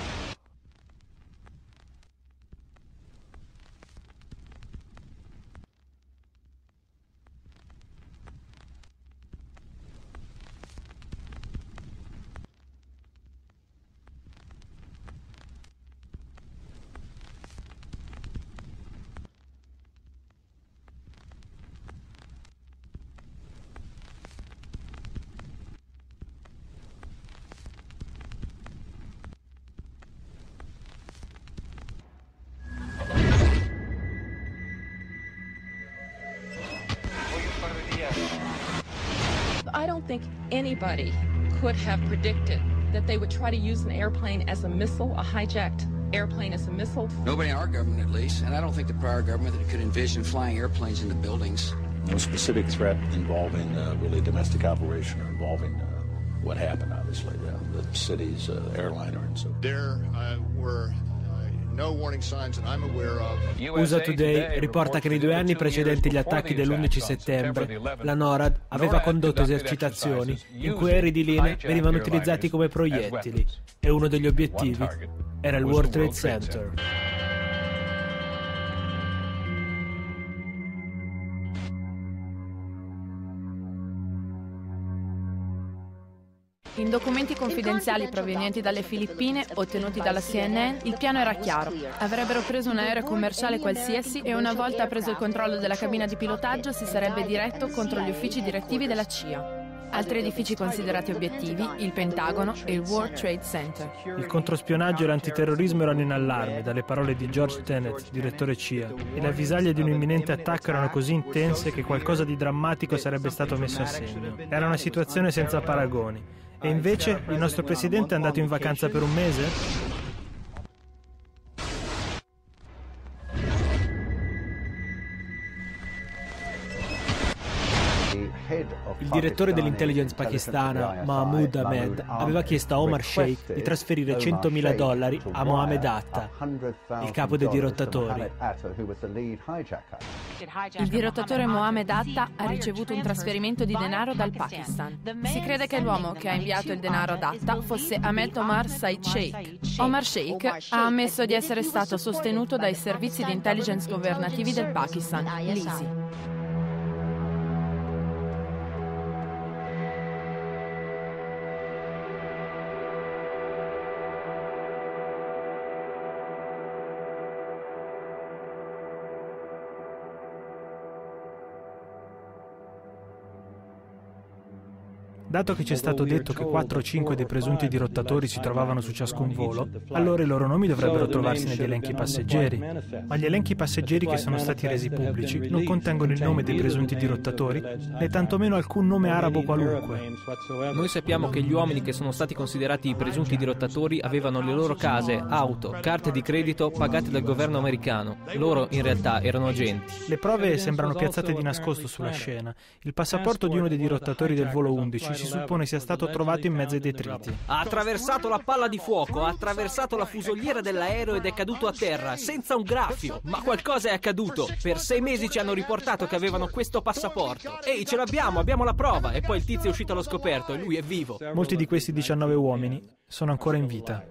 I don't think anybody could have predicted that they would try to use an airplane as a missile, a hijacked airplane as a missile. Nobody in our government, at least, and I don't think the prior government that could envision flying airplanes into buildings. No specific threat involving really domestic operation or involving what happened, obviously, the city's airliner and so. There were no warning signs that I'm aware of. USA Today riporta che nei 2 anni precedenti gli attacchi dell'11 settembre, la NORAD aveva condotto esercitazioni in cui aerei di linea venivano utilizzati come proiettili e uno degli obiettivi era il World Trade Center. In documenti confidenziali provenienti dalle Filippine, ottenuti dalla CNN, il piano era chiaro. Avrebbero preso un aereo commerciale qualsiasi e una volta preso il controllo della cabina di pilotaggio si sarebbe diretto contro gli uffici direttivi della CIA. Altri edifici considerati obiettivi, il Pentagono e il World Trade Center. Il controspionaggio e l'antiterrorismo erano in allarme, dalle parole di George Tenet, direttore CIA, e le avvisaglie di un imminente attacco erano così intense che qualcosa di drammatico sarebbe stato messo a segno. Era una situazione senza paragoni. E invece il nostro presidente è andato in vacanza per un mese? Il direttore dell'intelligence pakistana, Mahmoud Ahmed, aveva chiesto a Omar Sheikh di trasferire $100.000 a Mohammed Atta, il capo dei dirottatori. Il dirottatore Mohammed Atta ha ricevuto un trasferimento di denaro dal Pakistan. Si crede che l'uomo che ha inviato il denaro ad Atta fosse Ahmed Omar Said Sheikh. Omar Sheikh ha ammesso di essere stato sostenuto dai servizi di intelligence governativi del Pakistan, l'ISI. Dato che ci è stato detto che 4 o 5 dei presunti dirottatori si trovavano su ciascun volo, allora i loro nomi dovrebbero trovarsi negli elenchi passeggeri. Ma gli elenchi passeggeri che sono stati resi pubblici non contengono il nome dei presunti dirottatori, né tantomeno alcun nome arabo qualunque. Noi sappiamo che gli uomini che sono stati considerati i presunti dirottatori avevano le loro case, auto, carte di credito pagate dal governo americano. Loro, in realtà, erano agenti. Le prove sembrano piazzate di nascosto sulla scena. Il passaporto di uno dei dirottatori del volo 11 si suppone sia stato trovato in mezzo ai detriti. Ha attraversato la palla di fuoco, ha attraversato la fusoliera dell'aereo ed è caduto a terra, senza un graffio. Ma qualcosa è accaduto. Per 6 mesi ci hanno riportato che avevano questo passaporto. Ehi, ce l'abbiamo, abbiamo la prova. E poi il tizio è uscito allo scoperto e lui è vivo. Molti di questi 19 uomini sono ancora in vita.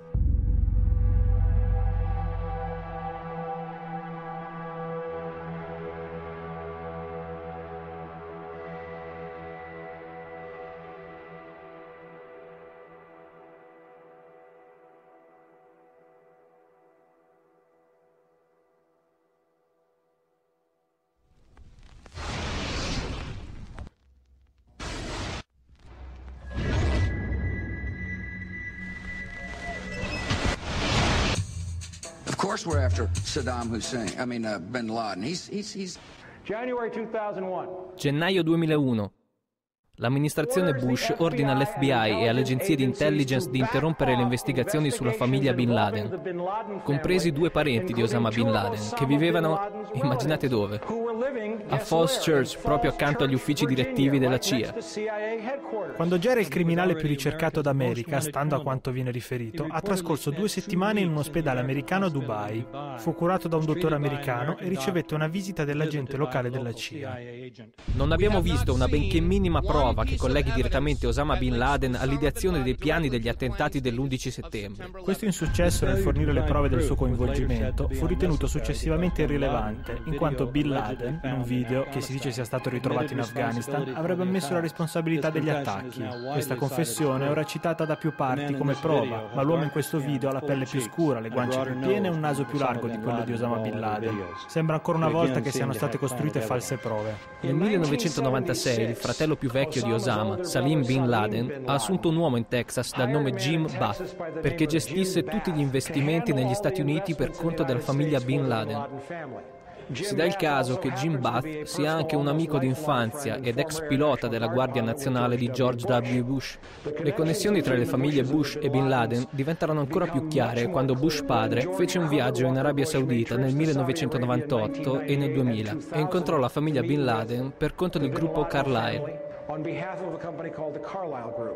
course we're after Saddam Hussein. Bin Laden. January 2001. Gennaio 2001. L'amministrazione Bush ordina all'FBI e alle agenzie di intelligence di interrompere le investigazioni sulla famiglia Bin Laden, compresi 2 parenti di Osama Bin Laden, che vivevano, immaginate dove? A Falls Church, proprio accanto agli uffici direttivi della CIA. Quando già era il criminale più ricercato d'America, stando a quanto viene riferito, ha trascorso 2 settimane in un ospedale americano a Dubai. Fu curato da un dottore americano e ricevette una visita dell'agente locale della CIA. Non abbiamo visto una benché minima prova che colleghi direttamente Osama Bin Laden all'ideazione dei piani degli attentati dell'11 settembre. Questo insuccesso nel fornire le prove del suo coinvolgimento fu ritenuto successivamente irrilevante, in quanto Bin Laden, in un video che si dice sia stato ritrovato in Afghanistan, avrebbe ammesso la responsabilità degli attacchi. Questa confessione è ora citata da più parti come prova, ma l'uomo in questo video ha la pelle più scura, le guance più piene e un naso più largo di quello di Osama Bin Laden. Sembra ancora una volta che siano state costruite false prove. Nel 1996 il fratello più vecchio di Osama, Salim Bin Laden, ha assunto un uomo in Texas dal nome Jim Buff perché gestisse tutti gli investimenti negli Stati Uniti per conto della famiglia Bin Laden. Si dà il caso che Jim Buff sia anche un amico d'infanzia ed ex pilota della Guardia Nazionale di George W. Bush. Le connessioni tra le famiglie Bush e Bin Laden diventarono ancora più chiare quando Bush padre fece un viaggio in Arabia Saudita nel 1998 e nel 2000 e incontrò la famiglia Bin Laden per conto del gruppo Carlyle. On behalf of a company called the Carlyle Group.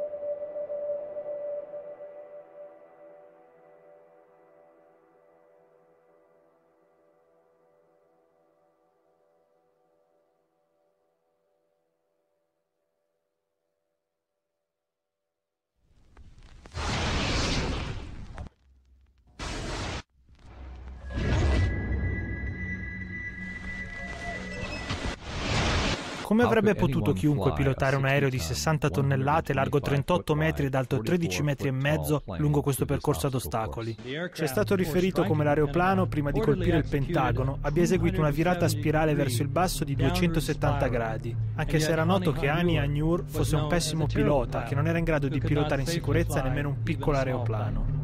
Come avrebbe potuto chiunque pilotare un aereo di 60 tonnellate, largo 38 metri ed alto 13 metri e mezzo lungo questo percorso ad ostacoli? Ci è stato riferito come l'aeroplano, prima di colpire il Pentagono, abbia eseguito una virata a spirale verso il basso di 270 gradi, anche se era noto che Hani Hanjour fosse un pessimo pilota, che non era in grado di pilotare in sicurezza nemmeno un piccolo aeroplano.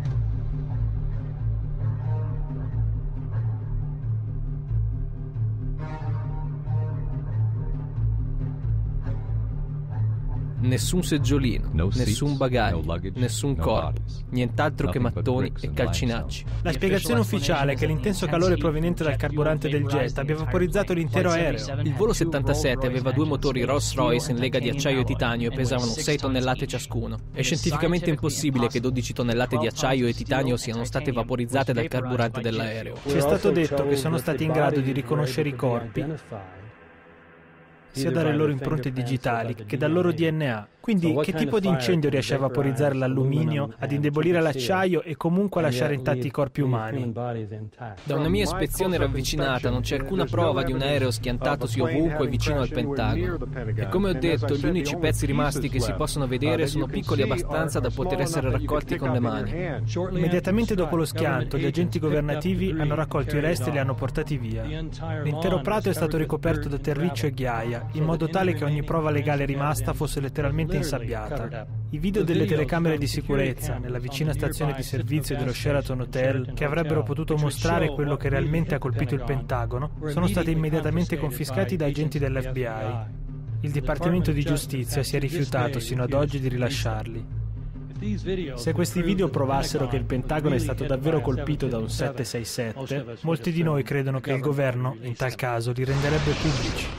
Nessun seggiolino, nessun bagaglio, nessun corpo, nient'altro che mattoni e calcinacci. La spiegazione ufficiale è che l'intenso calore proveniente dal carburante del jet abbia vaporizzato l'intero aereo. Il volo 77 aveva 2 motori Rolls-Royce in lega di acciaio e titanio e pesavano 6 tonnellate ciascuno. È scientificamente impossibile che 12 tonnellate di acciaio e titanio siano state vaporizzate dal carburante dell'aereo. Ci è stato detto che sono stati in grado di riconoscere i corpi sia dalle loro impronte digitali che dal loro DNA. Quindi, che tipo di incendio riesce a vaporizzare l'alluminio, ad indebolire l'acciaio e comunque a lasciare intatti i corpi umani? Da una mia ispezione ravvicinata non c'è alcuna prova di un aereo schiantatosi ovunque vicino al Pentagono. E come ho detto, gli unici pezzi rimasti che si possono vedere sono piccoli abbastanza da poter essere raccolti con le mani. Immediatamente dopo lo schianto, gli agenti governativi hanno raccolto i resti e li hanno portati via. L'intero prato è stato ricoperto da terriccio e ghiaia, in modo tale che ogni prova legale rimasta fosse letteralmente insabbiata. I video delle telecamere di sicurezza nella vicina stazione di servizio dello Sheraton Hotel, che avrebbero potuto mostrare quello che realmente ha colpito il Pentagono, sono stati immediatamente confiscati da agenti dell'FBI. Il Dipartimento di Giustizia si è rifiutato sino ad oggi di rilasciarli. Se questi video provassero che il Pentagono è stato davvero colpito da un 767, molti di noi credono che il governo, in tal caso, li renderebbe pubblici.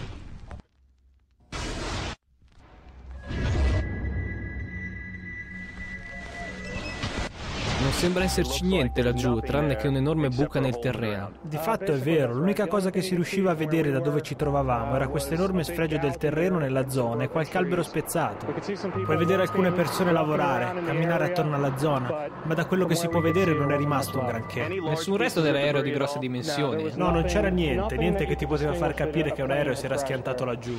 Non sembra esserci niente laggiù, tranne che un'enorme buca nel terreno. Di fatto è vero, l'unica cosa che si riusciva a vedere da dove ci trovavamo era questo enorme sfregio del terreno nella zona e qualche albero spezzato. Puoi vedere alcune persone lavorare, camminare attorno alla zona, ma da quello che si può vedere non è rimasto un granché. Nessun resto dell'aereo di grosse dimensioni. No, non c'era niente che ti poteva far capire che un aereo si era schiantato laggiù.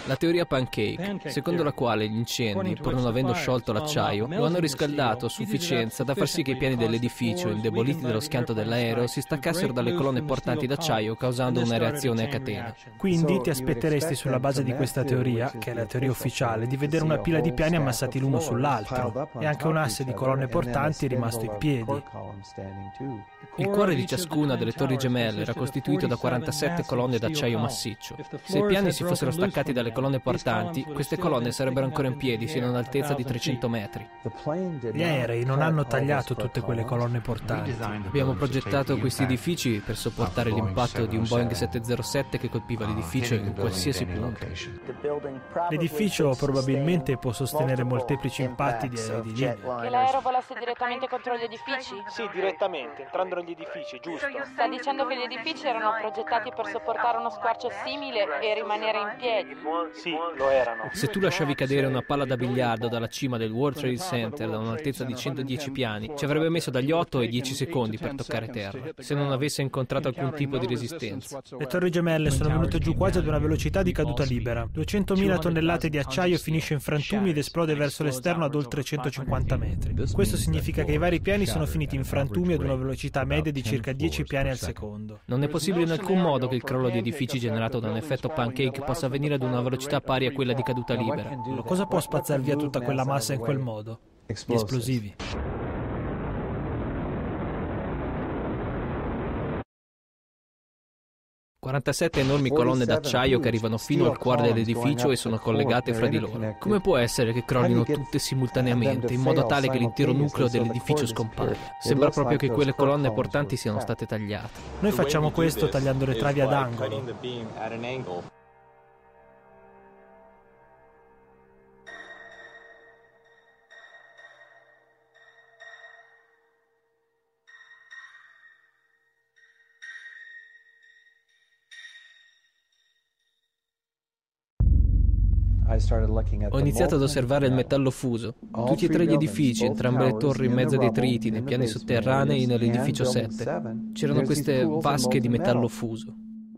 La teoria pancake, secondo la quale gli incendi, pur non avendo sciolto l'acciaio, lo hanno riscaldato a sufficienza da far sì che i piani dell'edificio, indeboliti dallo schianto dell'aereo, si staccassero dalle colonne portanti d'acciaio, causando una reazione a catena. Quindi ti aspetteresti sulla base di questa teoria, che è la teoria ufficiale, di vedere una pila di piani ammassati l'uno sull'altro, e anche un asse di colonne portanti è rimasto in piedi. Il cuore di ciascuna delle torri gemelle era costituito da 47 colonne d'acciaio massiccio. Se i piani si fossero staccati dalle colonne portanti, queste colonne sarebbero ancora in piedi sino ad un'altezza di 300 metri. Gli aerei non hanno tagliato tutte quelle colonne portanti. Abbiamo progettato questi edifici per sopportare l'impatto di un Boeing 707 che colpiva l'edificio in qualsiasi punto. L'edificio probabilmente può sostenere molteplici impatti di aerei di linea. Che l'aereo volasse direttamente contro gli edifici? Sì, direttamente, entrando negli edifici, giusto? Sta dicendo che gli edifici erano progettati per sopportare uno squarcio simile e rimanere in piedi? Sì, lo erano. Se tu lasciavi cadere una palla da biliardo dalla cima del World Trade Center da un'altezza di 110 piani, ci avrebbe messo dagli 8 ai 10 secondi per toccare terra, se non avesse incontrato alcun tipo di resistenza. Le torri gemelle sono venute giù quasi ad una velocità di caduta libera. 200.000 tonnellate di acciaio finisce in frantumi ed esplode verso l'esterno ad oltre 150 metri. Questo significa che i vari piani sono finiti in frantumi ad una velocità media di circa 10 piani al secondo. Non è possibile in alcun modo che il crollo di edifici generato da un effetto pancake possa avvenire ad una velocità pari a quella di caduta libera. Cosa può spazzare via tutta quella massa in quel modo? Gli esplosivi. «47 enormi colonne d'acciaio che arrivano fino al cuore dell'edificio e sono collegate fra di loro. Come può essere che crollino tutte simultaneamente, in modo tale che l'intero nucleo dell'edificio scompaia? Sembra proprio che quelle colonne portanti siano state tagliate». Noi facciamo questo tagliando le travi ad angolo. Ho iniziato ad osservare il metallo fuso. Tutti e tre gli edifici, entrambe le torri in mezzo ai detriti, nei piani sotterranei e nell'edificio 7. C'erano queste vasche di metallo fuso.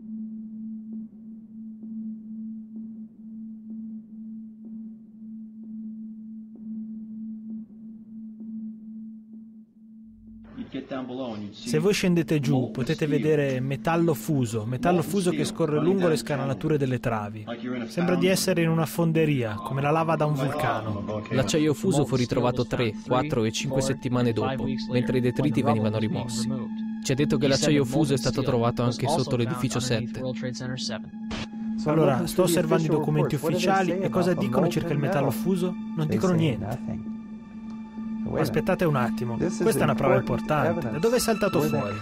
Se voi scendete giù potete vedere metallo fuso che scorre lungo le scanalature delle travi. Sembra di essere in una fonderia, come la lava da un vulcano. L'acciaio fuso fu ritrovato 3, 4 e 5 settimane dopo, mentre i detriti venivano rimossi. Ci ha detto che l'acciaio fuso è stato trovato anche sotto l'edificio 7. Allora, sto osservando i documenti ufficiali e cosa dicono circa il metallo fuso? Non dicono niente. Aspettate un attimo, questa è una prova importante. Da dove è saltato fuori?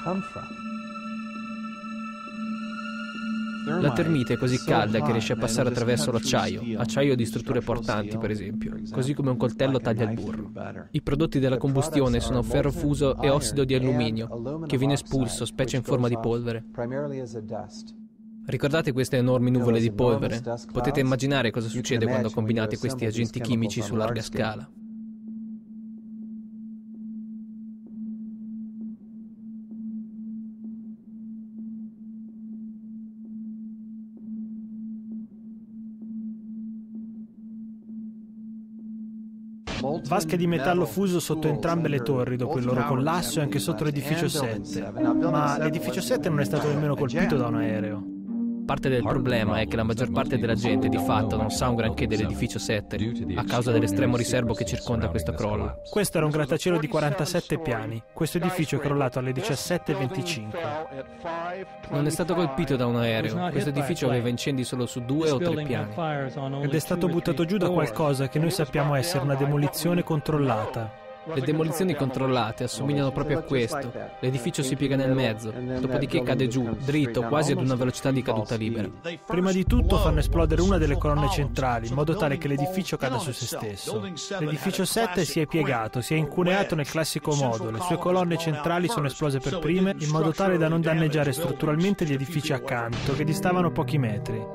La termite è così calda che riesce a passare attraverso l'acciaio, acciaio di strutture portanti per esempio, così come un coltello taglia il burro. I prodotti della combustione sono ferro fuso e ossido di alluminio, che viene espulso, specie in forma di polvere. Ricordate queste enormi nuvole di polvere? Potete immaginare cosa succede quando combinate questi agenti chimici su larga scala. Vasche di metallo fuso sotto entrambe le torri dopo il loro collasso e anche sotto l'edificio 7. Ma l'edificio 7 non è stato nemmeno colpito da un aereo. Parte del problema è che la maggior parte della gente di fatto non sa un granché dell'edificio 7 a causa dell'estremo riservo che circonda questo crollo. Questo era un grattacielo di 47 piani. Questo edificio è crollato alle 17:25. Non è stato colpito da un aereo. Questo edificio aveva incendi solo su 2 o 3 piani. Ed è stato buttato giù da qualcosa che noi sappiamo essere una demolizione controllata. Le demolizioni controllate assomigliano proprio a questo. L'edificio si piega nel mezzo, dopodiché cade giù, dritto, quasi ad una velocità di caduta libera. Prima di tutto fanno esplodere una delle colonne centrali, in modo tale che l'edificio cada su se stesso. L'edificio 7 si è piegato, si è incuneato nel classico modo. Le sue colonne centrali sono esplose per prime, in modo tale da non danneggiare strutturalmente gli edifici accanto, che distavano pochi metri.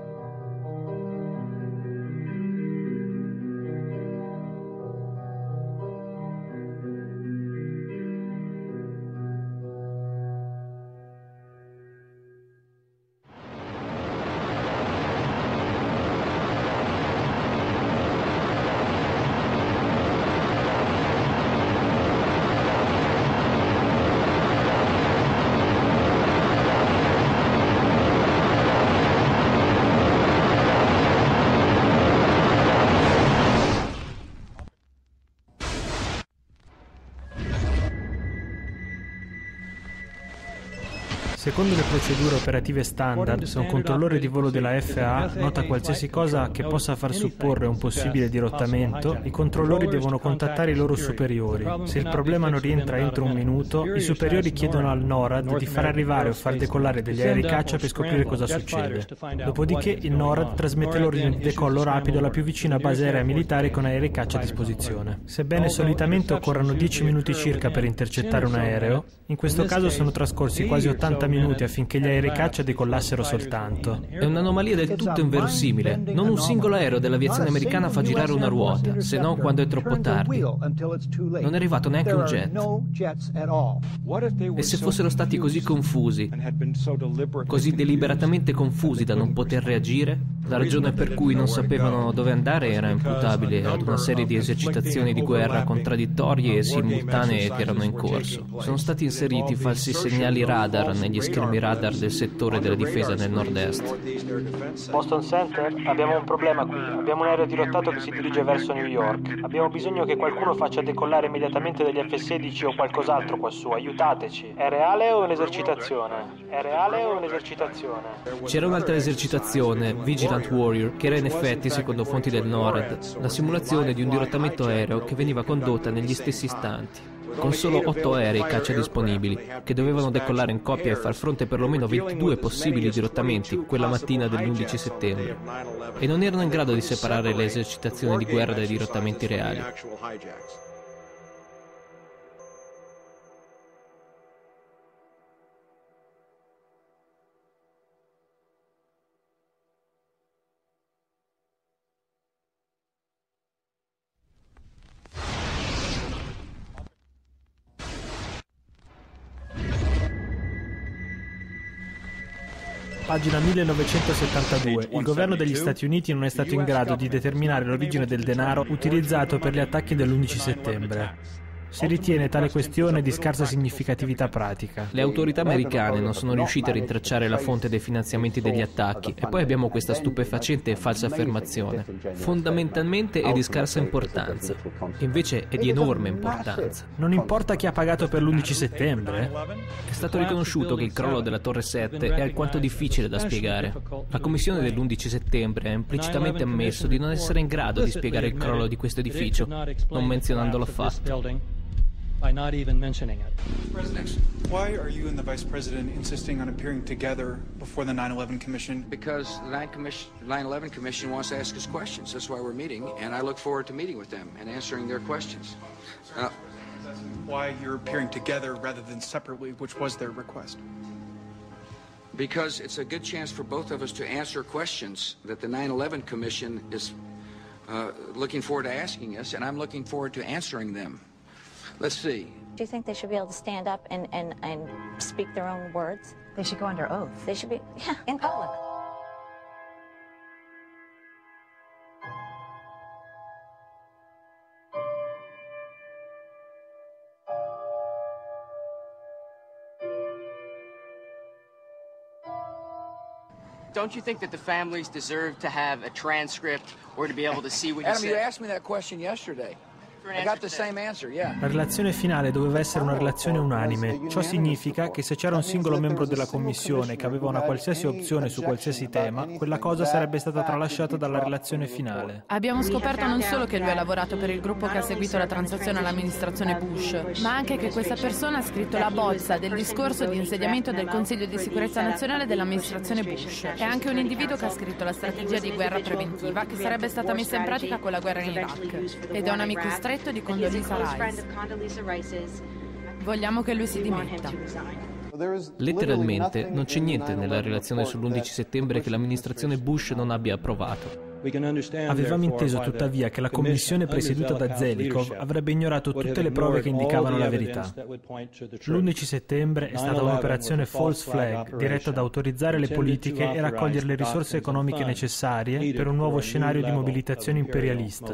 Secondo le procedure operative standard, se un controllore di volo della FAA nota qualsiasi cosa che possa far supporre un possibile dirottamento, i controllori devono contattare i loro superiori. Se il problema non rientra entro un minuto, i superiori chiedono al NORAD di far arrivare o far decollare degli aerei caccia per scoprire cosa succede. Dopodiché il NORAD trasmette l'ordine di decollo rapido alla più vicina base aerea militare con aerei caccia a disposizione. Sebbene solitamente occorrano 10 minuti circa per intercettare un aereo, in questo caso sono trascorsi quasi 80 minuti affinché gli aerei caccia decollassero soltanto. È un'anomalia del tutto inverosimile. Non un singolo aereo dell'aviazione americana fa girare una ruota, se non quando è troppo tardi. Non è arrivato neanche un jet. E se fossero stati così confusi, così deliberatamente confusi da non poter reagire, la ragione per cui non sapevano dove andare era imputabile ad una serie di esercitazioni di guerra contraddittorie e simultanee che erano in corso. Sono stati inseriti falsi segnali radar negli schermi radar del settore della difesa nel nord-est. Boston Center, abbiamo un problema qui. Abbiamo un aereo dirottato che si dirige verso New York. Abbiamo bisogno che qualcuno faccia decollare immediatamente degli F-16 o qualcos'altro quassù. Aiutateci. È reale o un'esercitazione? È reale o un'esercitazione? C'era un'altra esercitazione, Vigilant Warrior, che era in effetti, secondo fonti del NORAD, la simulazione di un dirottamento aereo che veniva condotta negli stessi istanti, con solo 8 aerei caccia disponibili, che dovevano decollare in coppia e far fronte perlomeno a 22 possibili dirottamenti quella mattina dell'11 settembre, e non erano in grado di separare le esercitazioni di guerra dai dirottamenti reali. Pagina 1972. Il governo degli Stati Uniti non è stato in grado di determinare l'origine del denaro utilizzato per gli attacchi dell'11 settembre. Si ritiene tale questione di scarsa significatività pratica. Le autorità americane non sono riuscite a rintracciare la fonte dei finanziamenti degli attacchi, e poi abbiamo questa stupefacente e falsa affermazione. Fondamentalmente è di scarsa importanza, invece è di enorme importanza. Non importa chi ha pagato per l'11 settembre? È stato riconosciuto che il crollo della Torre 7 è alquanto difficile da spiegare. La commissione dell'11 settembre ha implicitamente ammesso di non essere in grado di spiegare il crollo di questo edificio, non menzionandolo affatto. By not even mentioning it. President, why are you and the Vice President insisting on appearing together before the 9/11 Commission? Because the 9/11 Commission wants to ask us questions. That's why we're meeting, and I look forward to meeting with them and answering their questions. Why you're appearing together rather than separately, which was their request? Because it's a good chance for both of us to answer questions that the 9/11 Commission is looking forward to asking us, and I'm looking forward to answering them. Let's see. Do you think they should be able to stand up and speak their own words? They should go under oath. They should be, yeah, in public. Don't you think that the families deserve to have a transcript or to be able to see what you Adam, said? you asked me that question yesterday. I got the same answer, yeah. La relazione finale doveva essere una relazione unanime. Ciò significa che se c'era un singolo membro della commissione che aveva una qualsiasi opzione su qualsiasi tema, quella cosa sarebbe stata tralasciata dalla relazione finale. Abbiamo scoperto non solo che lui ha lavorato per il gruppo che ha seguito la transazione all'amministrazione Bush, ma anche che questa persona ha scritto la bozza del discorso di insediamento del Consiglio di Sicurezza Nazionale dell'amministrazione Bush. È anche un individuo che ha scritto la strategia di guerra preventiva che sarebbe stata messa in pratica con la guerra in Iraq. Ed è un amico stretto di Condoleezza Rice. Vogliamo che lui si dimetta. Letteralmente non c'è niente nella relazione sull'11 settembre che l'amministrazione Bush non abbia approvato. Avevamo inteso tuttavia che la commissione presieduta da Zelnikov avrebbe ignorato tutte le prove che indicavano la verità. L'11 settembre è stata un'operazione false flag diretta ad autorizzare le politiche e raccogliere le risorse economiche necessarie per un nuovo scenario di mobilitazione imperialista.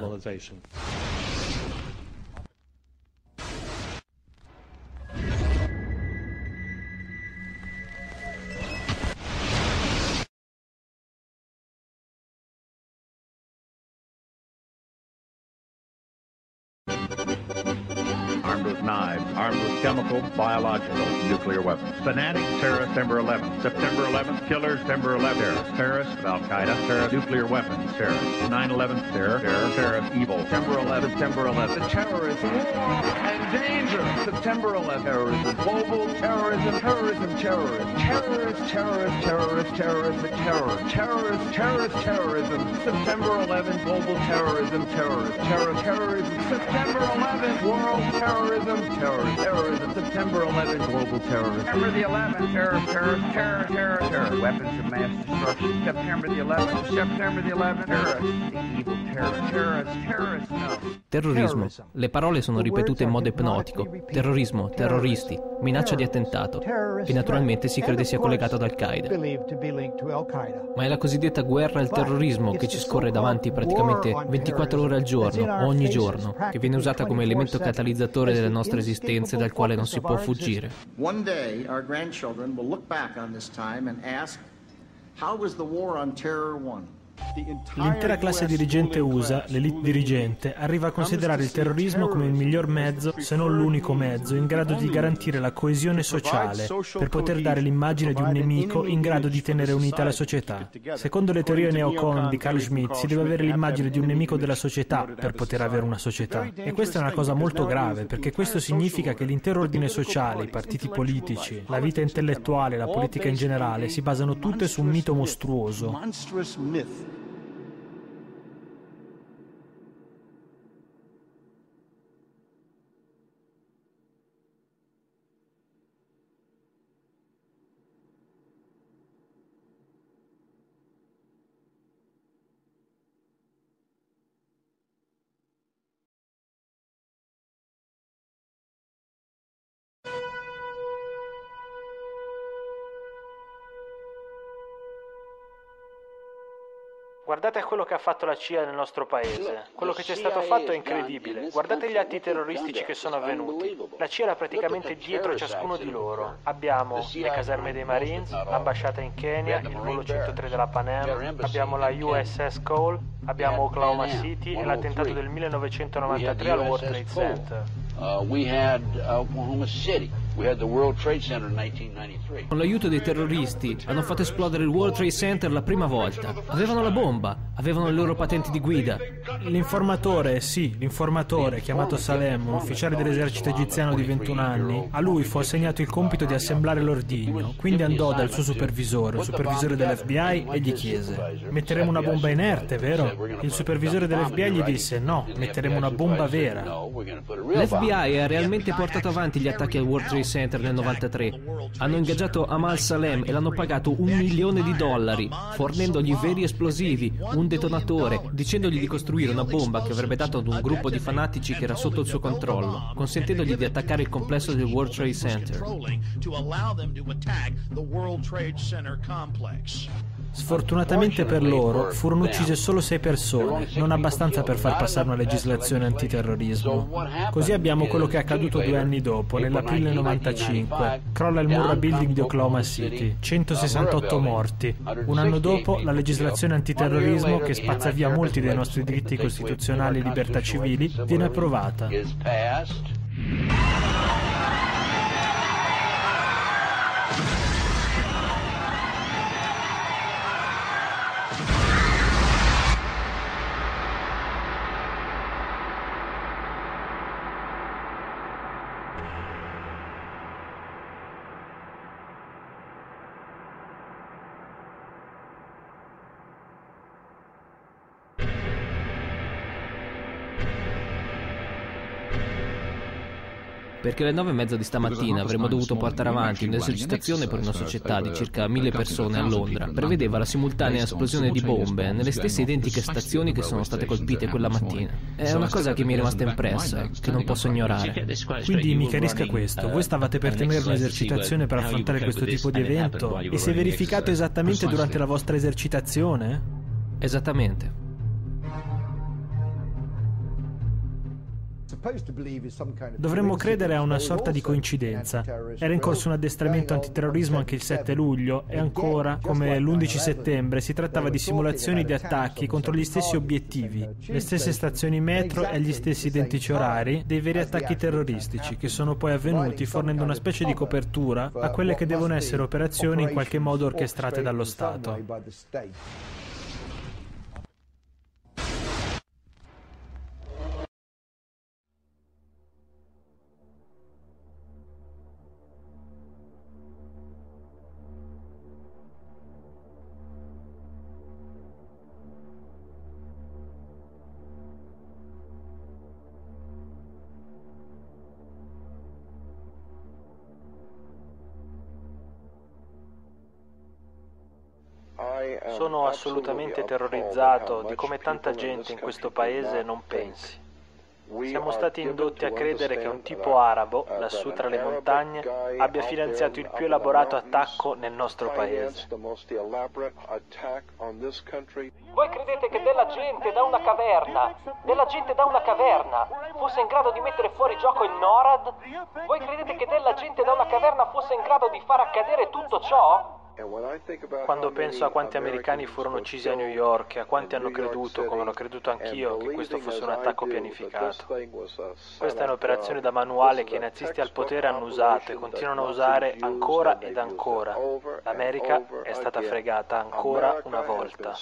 armed with knives, armed with chemical, biological, nuclear weapons. Fanatics, terrorists, September 11th. September 11th, killers, September 11th, terrorists, Al-Qaeda, terrorists, nuclear weapons, terrorists. 9/11, terror, terrorist, evil. September 11th, September 11th. The terrorists, war and danger. September 11th, terrorism, global terrorism, terrorism, terrorism, terrorists, terrorists, terrorists, terrorists, terrorists, terrorists, terrorist, terrorism. September 11th, global terrorism, terrorist, terrorism. September 11th, world terrorism, terrorism. September 11th, global terrorism. September the 11th, terror. Weapons of mass destruction. September the 11th, terrorists, the evil terrorists, no. Terrorismo. Le parole sono ripetute in modo ipnotico. Terrorismo, terroristi, minaccia di attentato. E naturalmente si crede sia collegato ad Al-Qaeda. Ma è la cosiddetta guerra al terrorismo che ci scorre davanti praticamente 24 ore al giorno, ogni giorno, che viene usata come elemento catalizzatore delle nostre esistenze dal quale non si può fuggire. One day our grandchildren will look back on this time and ask, how was the war on terror won? L'intera classe dirigente USA, l'elite dirigente, arriva a considerare il terrorismo come il miglior mezzo, se non l'unico mezzo, in grado di garantire la coesione sociale, per poter dare l'immagine di un nemico in grado di tenere unita la società. Secondo le teorie neocon di Carl Schmitt, si deve avere l'immagine di un nemico della società per poter avere una società. E questa è una cosa molto grave, perché questo significa che l'intero ordine sociale, i partiti politici, la vita intellettuale, la politica in generale, si basano tutte su un mito mostruoso. Guardate quello che ha fatto la CIA nel nostro paese. Quello che c'è stato fatto è incredibile. Guardate gli atti terroristici che sono avvenuti. La CIA era praticamente dietro ciascuno di loro. Abbiamo le caserme dei Marines, l'ambasciata in Kenya, il volo 103 della Pan Am, abbiamo la USS Cole, abbiamo Oklahoma City e l'attentato del 1993 al World Trade Center. We had Oklahoma City. We had the World Trade Center in 1993. Con l'aiuto dei terroristi hanno fatto esplodere il World Trade Center la prima volta. Avevano la bomba, avevano le loro patenti di guida. L'informatore, chiamato Salem, un ufficiale dell'esercito egiziano di 21 anni, a lui fu assegnato il compito di assemblare l'ordigno. Quindi andò dal suo supervisore, il supervisore dell'FBI, e gli chiese: metteremo una bomba inerte, vero? Il supervisore dell'FBI gli disse: no, metteremo una bomba vera. L'FBI ha realmente portato avanti gli attacchi al World Trade Center nel 93. Hanno ingaggiato Amal Salem e l'hanno pagato $1 milione, fornendogli veri esplosivi, un detonatore, dicendogli di costruire una bomba che avrebbe dato ad un gruppo di fanatici che era sotto il suo controllo, consentendogli di attaccare il complesso del World Trade Center. Sfortunatamente per loro furono uccise solo 6 persone, non abbastanza per far passare una legislazione antiterrorismo. Così abbiamo quello che è accaduto 2 anni dopo, nell'aprile 95. Crolla il Murrah Building di Oklahoma City, 168 morti. Un anno dopo la legislazione antiterrorismo, che spazza via molti dei nostri diritti costituzionali e libertà civili, viene approvata. Perché alle 9:30 di stamattina avremmo dovuto portare avanti un'esercitazione per una società di circa 1000 persone a Londra. Prevedeva la simultanea esplosione di bombe nelle stesse identiche stazioni che sono state colpite quella mattina. È una cosa che mi è rimasta impressa, che non posso ignorare. Quindi mi chiarisca questo: voi stavate per tenere un'esercitazione per affrontare questo tipo di evento e si è verificato esattamente durante la vostra esercitazione? Esattamente. Dovremmo credere a una sorta di coincidenza. Era in corso un addestramento antiterrorismo anche il 7 luglio e ancora, come l'11 settembre, si trattava di simulazioni di attacchi contro gli stessi obiettivi, le stesse stazioni metro e gli stessi identici orari dei veri attacchi terroristici, che sono poi avvenuti fornendo una specie di copertura a quelle che devono essere operazioni in qualche modo orchestrate dallo Stato. Sono assolutamente terrorizzato di come tanta gente in questo paese non pensi. Siamo stati indotti a credere che un tipo arabo, lassù tra le montagne, abbia finanziato il più elaborato attacco nel nostro paese. Voi credete che della gente da una caverna, fosse in grado di mettere fuori gioco il NORAD? Voi credete che della gente da una caverna fosse in grado di far accadere tutto ciò? Quando penso a quanti americani furono uccisi a New York e a quanti hanno creduto, come hanno creduto anch'io, che questo fosse un attacco pianificato. Questa è un'operazione da manuale che i nazisti al potere hanno usato e continuano a usare ancora ed ancora. L'America è stata fregata ancora una volta.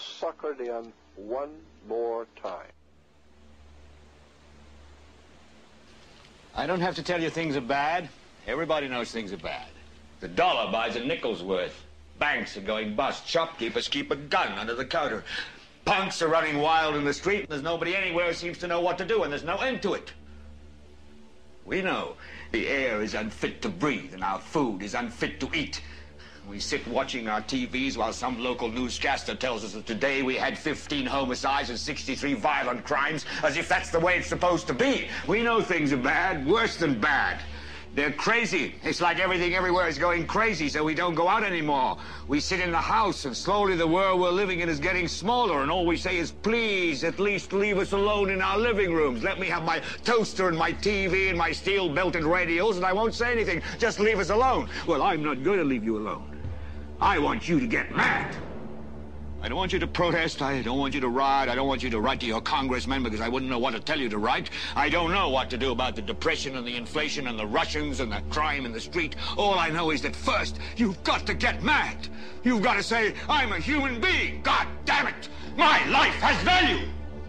I don't have to tell you things are bad. Everybody knows things are bad. The dollar buys a nickel's worth. Banks are going bust. Shopkeepers keep a gun under the counter. Punks are running wild in the street, and there's nobody anywhere who seems to know what to do, and there's no end to it. We know the air is unfit to breathe, and our food is unfit to eat. We sit watching our TVs while some local newscaster tells us that today we had 15 homicides and 63 violent crimes, as if that's the way it's supposed to be. We know things are bad, worse than bad. They're crazy. It's like everything everywhere is going crazy, so we don't go out anymore. We sit in the house, and slowly the world we're living in is getting smaller, and all we say is, please, at least leave us alone in our living rooms. Let me have my toaster and my TV and my steel-belted radios, and I won't say anything. Just leave us alone. Well, I'm not going to leave you alone. I want you to get mad. I don't want you to protest, I don't want you to riot, I don't want you to write to your congressmen because I wouldn't know what to tell you to write. I don't know what to do about the depression and the inflation and the Russians and the crime in the street. All I know is that first, you've got to get mad. You've got to say, I'm a human being. God damn it. My life has value.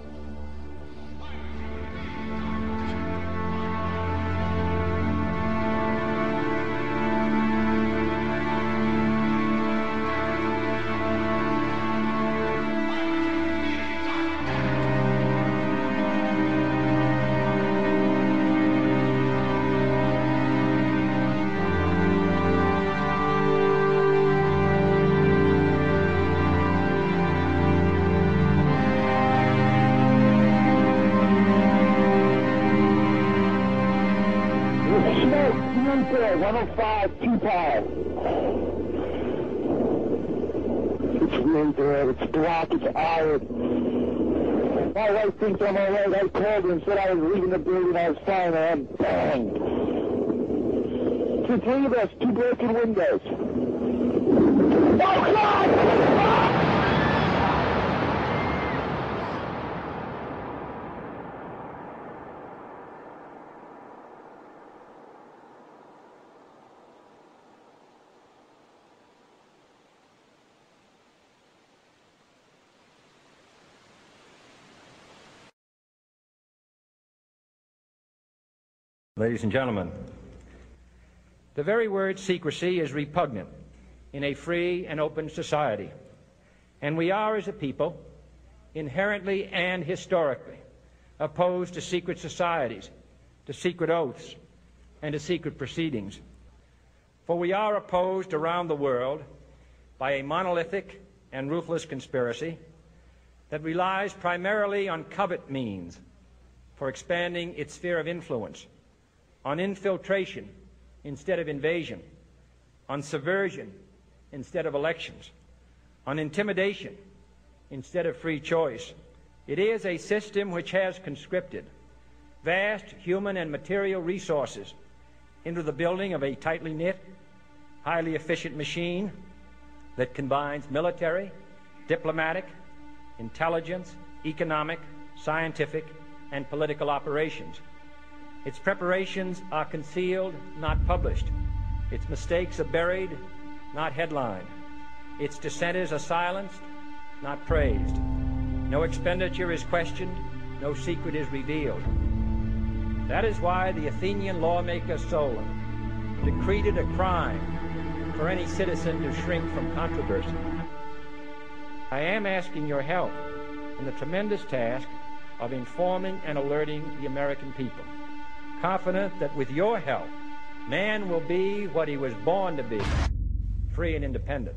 It's really bad. It's black. It's iron. My wife thinks I'm all right. I called her and said I was leaving the building. I was fine, and bang. It's the three of us. 2 broken windows. Oh, God! Ladies and gentlemen, the very word secrecy is repugnant in a free and open society, and we are, as a people, inherently and historically opposed to secret societies, to secret oaths, and to secret proceedings. For we are opposed around the world by a monolithic and ruthless conspiracy that relies primarily on covert means for expanding its sphere of influence, on infiltration instead of invasion, on subversion instead of elections, on intimidation instead of free choice. It is a system which has conscripted vast human and material resources into the building of a tightly knit, highly efficient machine that combines military, diplomatic, intelligence, economic, scientific, and political operations. Its preparations are concealed, not published. Its mistakes are buried, not headlined. Its dissenters are silenced, not praised. No expenditure is questioned, no secret is revealed. That is why the Athenian lawmaker Solon decreed it a crime for any citizen to shrink from controversy. I am asking your help in the tremendous task of informing and alerting the American people, confident that with your help, man will be what he was born to be, free and independent.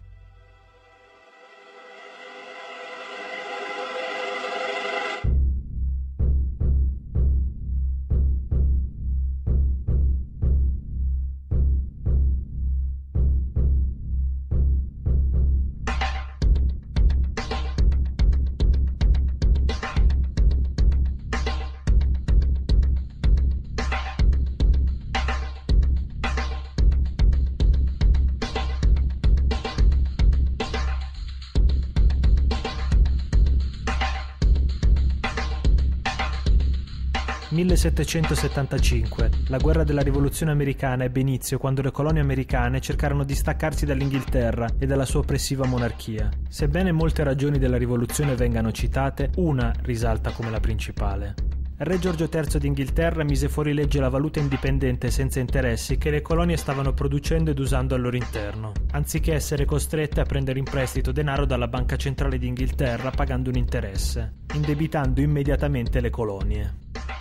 «1775. La guerra della rivoluzione americana ebbe inizio quando le colonie americane cercarono di staccarsi dall'Inghilterra e dalla sua oppressiva monarchia. Sebbene molte ragioni della rivoluzione vengano citate, una risalta come la principale. Re Giorgio III d'Inghilterra mise fuori legge la valuta indipendente senza interessi che le colonie stavano producendo ed usando al loro interno, anziché essere costrette a prendere in prestito denaro dalla Banca Centrale d'Inghilterra pagando un interesse, indebitando immediatamente le colonie.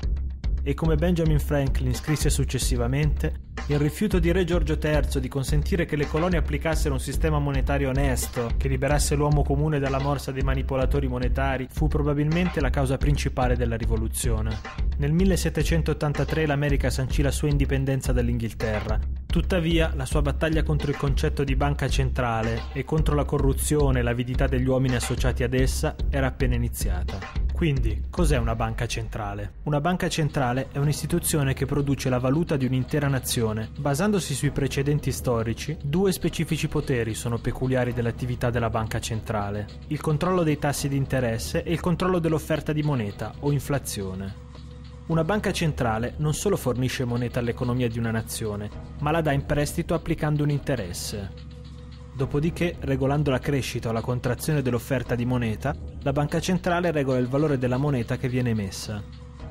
E come Benjamin Franklin scrisse successivamente, il rifiuto di Re Giorgio III di consentire che le colonie applicassero un sistema monetario onesto che liberasse l'uomo comune dalla morsa dei manipolatori monetari fu probabilmente la causa principale della rivoluzione. Nel 1783 l'America sancì la sua indipendenza dall'Inghilterra. Tuttavia, la sua battaglia contro il concetto di banca centrale e contro la corruzione e l'avidità degli uomini associati ad essa era appena iniziata. Quindi, cos'è una banca centrale? Una banca centrale è un'istituzione che produce la valuta di un'intera nazione. Basandosi sui precedenti storici, due specifici poteri sono peculiari dell'attività della banca centrale: il controllo dei tassi di interesse e il controllo dell'offerta di moneta o inflazione. Una banca centrale non solo fornisce moneta all'economia di una nazione, ma la dà in prestito applicando un interesse. Dopodiché, regolando la crescita o la contrazione dell'offerta di moneta, la banca centrale regola il valore della moneta che viene emessa.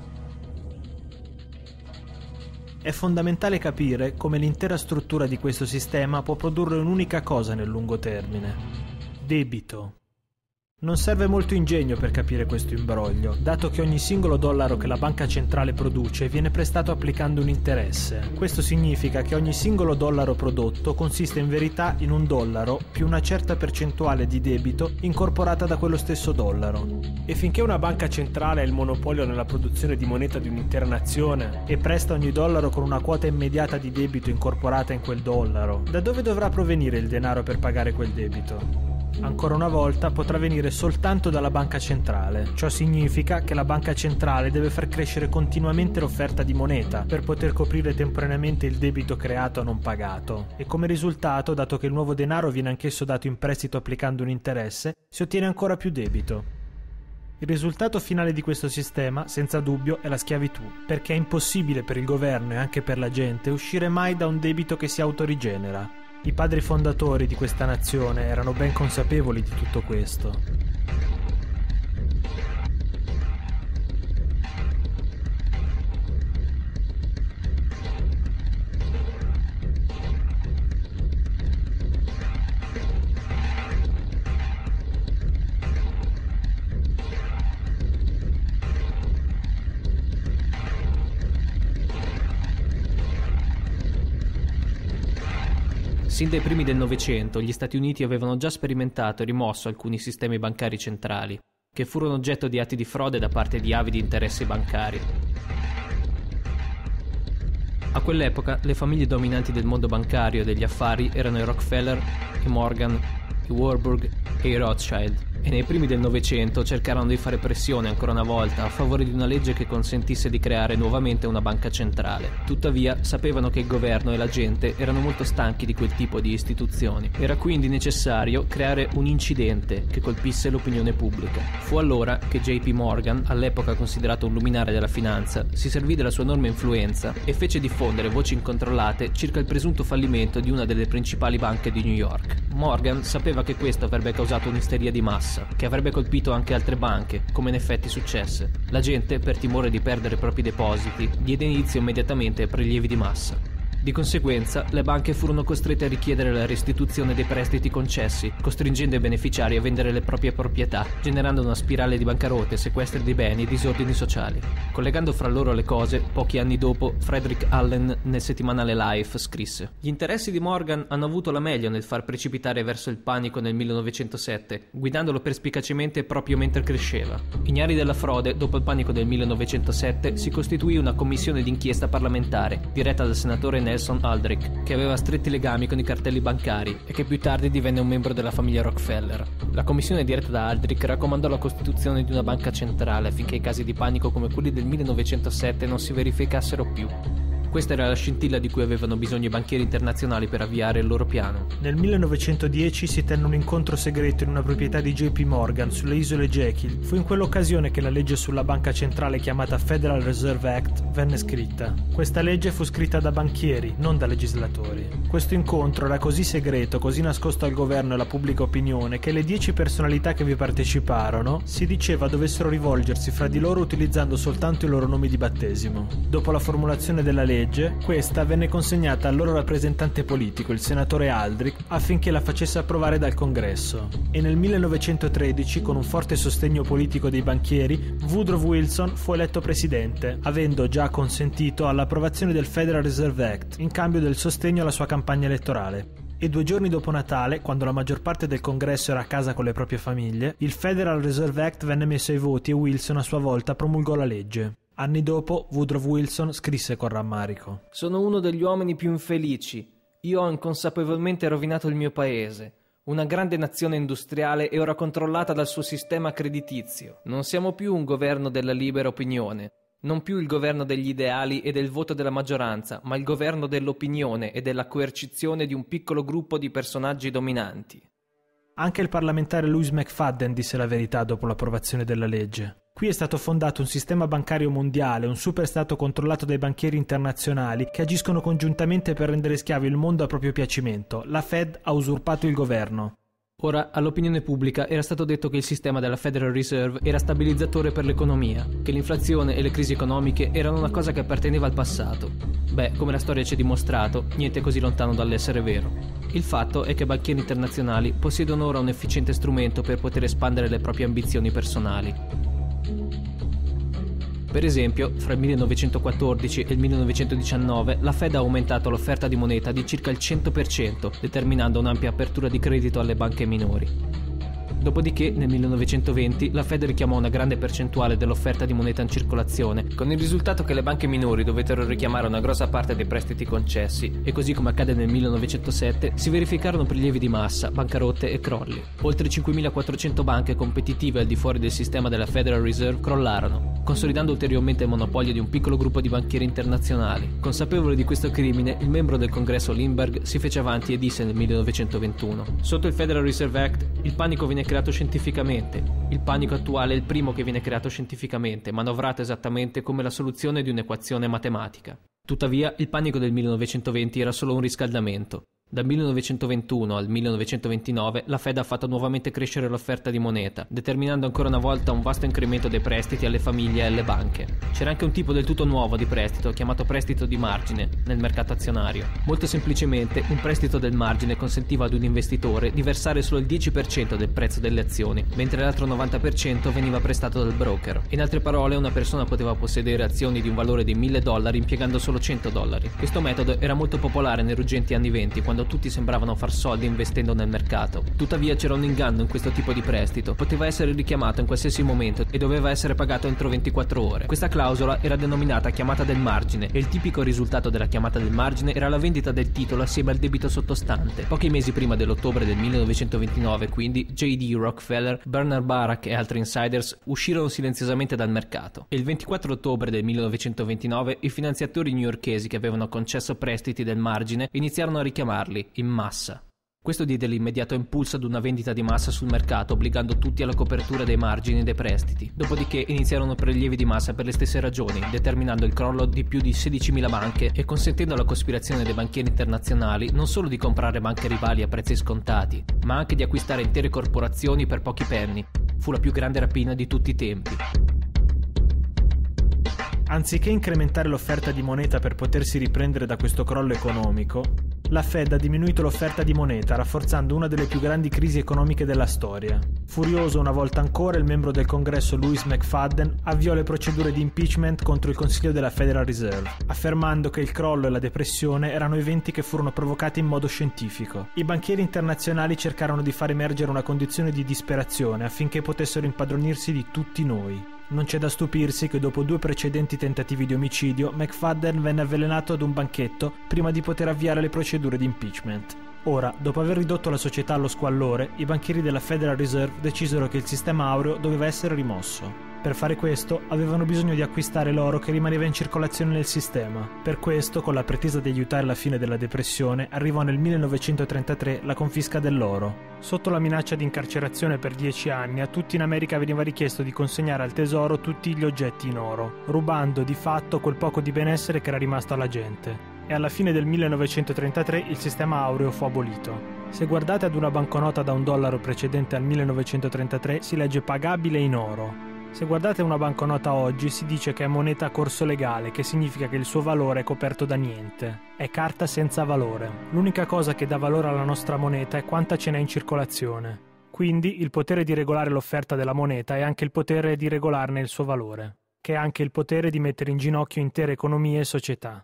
È fondamentale capire come l'intera struttura di questo sistema può produrre un'unica cosa nel lungo termine: debito. Non serve molto ingegno per capire questo imbroglio, dato che ogni singolo dollaro che la banca centrale produce viene prestato applicando un interesse. Questo significa che ogni singolo dollaro prodotto consiste in verità in un dollaro più una certa percentuale di debito incorporata da quello stesso dollaro. E finché una banca centrale ha il monopolio nella produzione di moneta di un'intera nazione e presta ogni dollaro con una quota immediata di debito incorporata in quel dollaro, da dove dovrà provenire il denaro per pagare quel debito? Ancora una volta potrà venire soltanto dalla banca centrale. Ciò significa che la banca centrale deve far crescere continuamente l'offerta di moneta per poter coprire temporaneamente il debito creato o non pagato. E come risultato, dato che il nuovo denaro viene anch'esso dato in prestito applicando un interesse, si ottiene ancora più debito. Il risultato finale di questo sistema, senza dubbio, è la schiavitù, perché è impossibile per il governo e anche per la gente uscire mai da un debito che si autorigenera. I padri fondatori di questa nazione erano ben consapevoli di tutto questo. Sin dai primi del Novecento gli Stati Uniti avevano già sperimentato e rimosso alcuni sistemi bancari centrali, che furono oggetto di atti di frode da parte di avidi interessi bancari. A quell'epoca le famiglie dominanti del mondo bancario e degli affari erano i Rockefeller, i Morgan, i Warburg e i Rothschild, e nei primi del Novecento cercarono di fare pressione ancora una volta a favore di una legge che consentisse di creare nuovamente una banca centrale. Tuttavia sapevano che il governo e la gente erano molto stanchi di quel tipo di istituzioni. Era quindi necessario creare un incidente che colpisse l'opinione pubblica. Fu allora che JP Morgan, all'epoca considerato un luminare della finanza, si servì della sua enorme influenza e fece diffondere voci incontrollate circa il presunto fallimento di una delle principali banche di New York. Morgan sapeva che questo avrebbe causato un'isteria di massa, che avrebbe colpito anche altre banche, come in effetti successe. La gente, per timore di perdere i propri depositi, diede inizio immediatamente a prelievi di massa. Di conseguenza, le banche furono costrette a richiedere la restituzione dei prestiti concessi, costringendo i beneficiari a vendere le proprie proprietà, generando una spirale di bancarotte, sequestri di beni e disordini sociali. Collegando fra loro le cose, pochi anni dopo, Frederick Allen nel settimanale Life scrisse: «Gli interessi di Morgan hanno avuto la meglio nel far precipitare verso il panico nel 1907, guidandolo perspicacemente proprio mentre cresceva. Ignari della frode, dopo il panico del 1907 si costituì una commissione d'inchiesta parlamentare, diretta dal senatore Nelson Aldrich, che aveva stretti legami con i cartelli bancari e che più tardi divenne un membro della famiglia Rockefeller. La commissione diretta da Aldrich raccomandò la costituzione di una banca centrale affinché i casi di panico come quelli del 1907 non si verificassero più. Questa era la scintilla di cui avevano bisogno i banchieri internazionali per avviare il loro piano». Nel 1910 si tenne un incontro segreto in una proprietà di JP Morgan sulle isole Jekyll. Fu in quell'occasione che la legge sulla banca centrale chiamata Federal Reserve Act venne scritta. Questa legge fu scritta da banchieri, non da legislatori. Questo incontro era così segreto, così nascosto al governo e alla pubblica opinione, che le 10 personalità che vi parteciparono si diceva dovessero rivolgersi fra di loro utilizzando soltanto i loro nomi di battesimo. Dopo la formulazione della legge, questa venne consegnata al loro rappresentante politico, il senatore Aldrich, affinché la facesse approvare dal Congresso. E nel 1913, con un forte sostegno politico dei banchieri, Woodrow Wilson fu eletto presidente, avendo già consentito all'approvazione del Federal Reserve Act, in cambio del sostegno alla sua campagna elettorale. E 2 giorni dopo Natale, quando la maggior parte del Congresso era a casa con le proprie famiglie, il Federal Reserve Act venne messo ai voti e Wilson a sua volta promulgò la legge. Anni dopo, Woodrow Wilson scrisse con rammarico: «Sono uno degli uomini più infelici. Io ho inconsapevolmente rovinato il mio paese. Una grande nazione industriale è ora controllata dal suo sistema creditizio. Non siamo più un governo della libera opinione, non più il governo degli ideali e del voto della maggioranza, ma il governo dell'opinione e della coercizione di un piccolo gruppo di personaggi dominanti». Anche il parlamentare Louis McFadden disse la verità dopo l'approvazione della legge. Qui è stato fondato un sistema bancario mondiale, un superstato controllato dai banchieri internazionali che agiscono congiuntamente per rendere schiavi il mondo a proprio piacimento. La Fed ha usurpato il governo. Ora, all'opinione pubblica era stato detto che il sistema della Federal Reserve era stabilizzatore per l'economia, che l'inflazione e le crisi economiche erano una cosa che apparteneva al passato. Beh, come la storia ci ha dimostrato, niente è così lontano dall'essere vero. Il fatto è che banchieri internazionali possiedono ora un efficiente strumento per poter espandere le proprie ambizioni personali. Per esempio, fra il 1914 e il 1919 la Fed ha aumentato l'offerta di moneta di circa il 100%, determinando un'ampia apertura di credito alle banche minori. Dopodiché, nel 1920, la Fed richiamò una grande percentuale dell'offerta di moneta in circolazione, con il risultato che le banche minori dovettero richiamare una grossa parte dei prestiti concessi, e così come accade nel 1907, si verificarono prelievi di massa, bancarotte e crolli. Oltre 5.400 banche competitive al di fuori del sistema della Federal Reserve crollarono, consolidando ulteriormente il monopolio di un piccolo gruppo di banchieri internazionali. Consapevole di questo crimine, il membro del Congresso Lindbergh si fece avanti e disse nel 1921: «Sotto il Federal Reserve Act, il panico viene creato scientificamente. Il panico attuale è il primo che viene creato scientificamente, manovrato esattamente come la soluzione di un'equazione matematica». Tuttavia, il panico del 1920 era solo un riscaldamento. Dal 1921 al 1929 la Fed ha fatto nuovamente crescere l'offerta di moneta, determinando ancora una volta un vasto incremento dei prestiti alle famiglie e alle banche. C'era anche un tipo del tutto nuovo di prestito, chiamato prestito di margine, nel mercato azionario. Molto semplicemente, un prestito del margine consentiva ad un investitore di versare solo il 10% del prezzo delle azioni, mentre l'altro 90% veniva prestato dal broker. In altre parole, una persona poteva possedere azioni di un valore di $1.000 impiegando solo $100. Questo metodo era molto popolare nei ruggenti anni 20, quando quando tutti sembravano far soldi investendo nel mercato. Tuttavia c'era un inganno in questo tipo di prestito. Poteva essere richiamato in qualsiasi momento e doveva essere pagato entro 24 ore. Questa clausola era denominata chiamata del margine e il tipico risultato della chiamata del margine era la vendita del titolo assieme al debito sottostante. Pochi mesi prima dell'ottobre del 1929, quindi, J.D. Rockefeller, Bernard Baruch e altri insiders uscirono silenziosamente dal mercato. E il 24 ottobre del 1929 i finanziatori newyorkesi che avevano concesso prestiti del margine iniziarono a richiamarli in massa. Questo diede l'immediato impulso ad una vendita di massa sul mercato, obbligando tutti alla copertura dei margini dei prestiti. Dopodiché iniziarono prelievi di massa per le stesse ragioni, determinando il crollo di più di 16.000 banche e consentendo alla cospirazione dei banchieri internazionali non solo di comprare banche rivali a prezzi scontati, ma anche di acquistare intere corporazioni per pochi penny. Fu la più grande rapina di tutti i tempi. Anziché incrementare l'offerta di moneta per potersi riprendere da questo crollo economico, la Fed ha diminuito l'offerta di moneta, rafforzando una delle più grandi crisi economiche della storia. Furioso una volta ancora, il membro del Congresso Louis McFadden avviò le procedure di impeachment contro il Consiglio della Federal Reserve, affermando che il crollo e la depressione erano eventi che furono provocati in modo scientifico. I banchieri internazionali cercarono di far emergere una condizione di disperazione affinché potessero impadronirsi di tutti noi. Non c'è da stupirsi che dopo 2 precedenti tentativi di omicidio, McFadden venne avvelenato ad un banchetto prima di poter avviare le procedure di impeachment. Ora, dopo aver ridotto la società allo squallore, i banchieri della Federal Reserve decisero che il sistema aureo doveva essere rimosso. Per fare questo, avevano bisogno di acquistare l'oro che rimaneva in circolazione nel sistema. Per questo, con la pretesa di aiutare la fine della depressione, arrivò nel 1933 la confisca dell'oro. Sotto la minaccia di incarcerazione per 10 anni, a tutti in America veniva richiesto di consegnare al tesoro tutti gli oggetti in oro, rubando di fatto quel poco di benessere che era rimasto alla gente. E alla fine del 1933 il sistema aureo fu abolito. Se guardate ad una banconota da $1 precedente al 1933 si legge pagabile in oro. Se guardate una banconota oggi si dice che è moneta a corso legale, che significa che il suo valore è coperto da niente. È carta senza valore. L'unica cosa che dà valore alla nostra moneta è quanta ce n'è in circolazione. Quindi il potere di regolare l'offerta della moneta è anche il potere di regolarne il suo valore, che è anche il potere di mettere in ginocchio intere economie e società.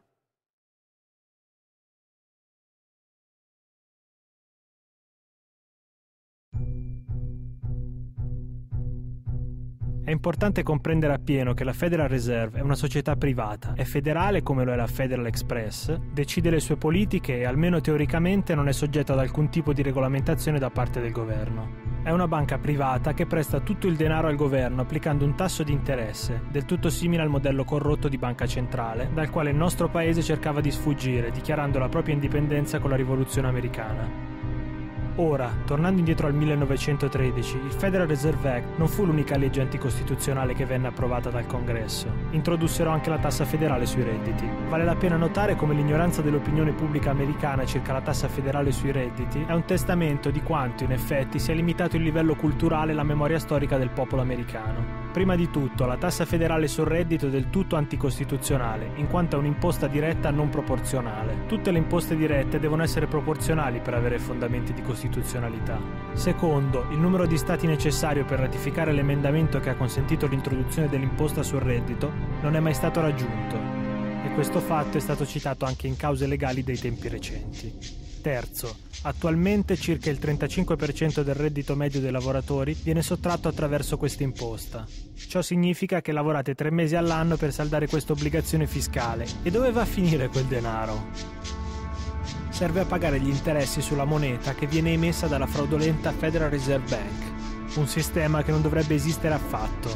È importante comprendere appieno che la Federal Reserve è una società privata, è federale come lo è la Federal Express, decide le sue politiche e almeno teoricamente non è soggetta ad alcun tipo di regolamentazione da parte del governo. È una banca privata che presta tutto il denaro al governo applicando un tasso di interesse, del tutto simile al modello corrotto di banca centrale, dal quale il nostro paese cercava di sfuggire, dichiarando la propria indipendenza con la rivoluzione americana. Ora, tornando indietro al 1913, il Federal Reserve Act non fu l'unica legge anticostituzionale che venne approvata dal Congresso. Introdussero anche la tassa federale sui redditi. Vale la pena notare come l'ignoranza dell'opinione pubblica americana circa la tassa federale sui redditi è un testamento di quanto, in effetti, sia limitato il livello culturale e la memoria storica del popolo americano. Prima di tutto, la tassa federale sul reddito è del tutto anticostituzionale, in quanto è un'imposta diretta non proporzionale. Tutte le imposte dirette devono essere proporzionali per avere fondamenti di costituzionalità. Secondo, il numero di stati necessario per ratificare l'emendamento che ha consentito l'introduzione dell'imposta sul reddito non è mai stato raggiunto, e questo fatto è stato citato anche in cause legali dei tempi recenti. Terzo, attualmente circa il 35% del reddito medio dei lavoratori viene sottratto attraverso questa imposta. Ciò significa che lavorate 3 mesi all'anno per saldare questa obbligazione fiscale. E dove va a finire quel denaro? Serve a pagare gli interessi sulla moneta che viene emessa dalla fraudolenta Federal Reserve Bank, un sistema che non dovrebbe esistere affatto.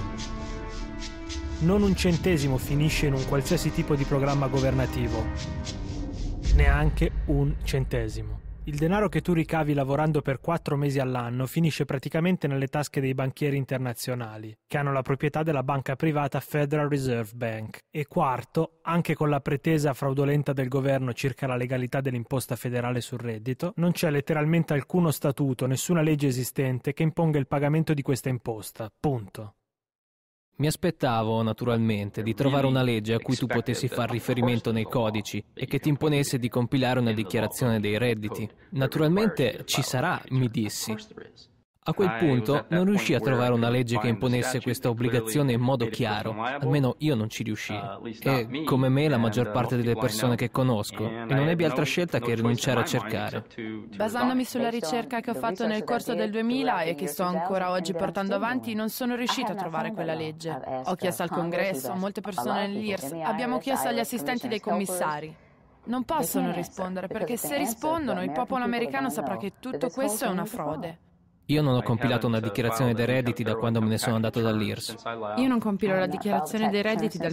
Non un centesimo finisce in un qualsiasi tipo di programma governativo. Neanche un centesimo. Il denaro che tu ricavi lavorando per 4 mesi all'anno finisce praticamente nelle tasche dei banchieri internazionali, che hanno la proprietà della banca privata Federal Reserve Bank. E quarto, anche con la pretesa fraudolenta del governo circa la legalità dell'imposta federale sul reddito, non c'è letteralmente alcuno statuto, nessuna legge esistente che imponga il pagamento di questa imposta. Punto. Mi aspettavo, naturalmente, di trovare una legge a cui tu potessi far riferimento nei codici e che ti imponesse di compilare una dichiarazione dei redditi. Naturalmente ci sarà, mi dissi. A quel punto non riuscii a trovare una legge che imponesse questa obbligazione in modo chiaro, almeno io non ci riuscii. E, come me, la maggior parte delle persone che conosco, e non ebbi altra scelta che rinunciare a cercare. Basandomi sulla ricerca che ho fatto nel corso del 2000 e che sto ancora oggi portando avanti, non sono riuscita a trovare quella legge. Ho chiesto al Congresso, a molte persone nell'IRS, abbiamo chiesto agli assistenti dei commissari. Non possono rispondere, perché se rispondono il popolo americano saprà che tutto questo è una frode. Io non ho compilato una dichiarazione dei redditi da quando me ne sono andato dall'IRS. Io non compilo la dichiarazione dei redditi dal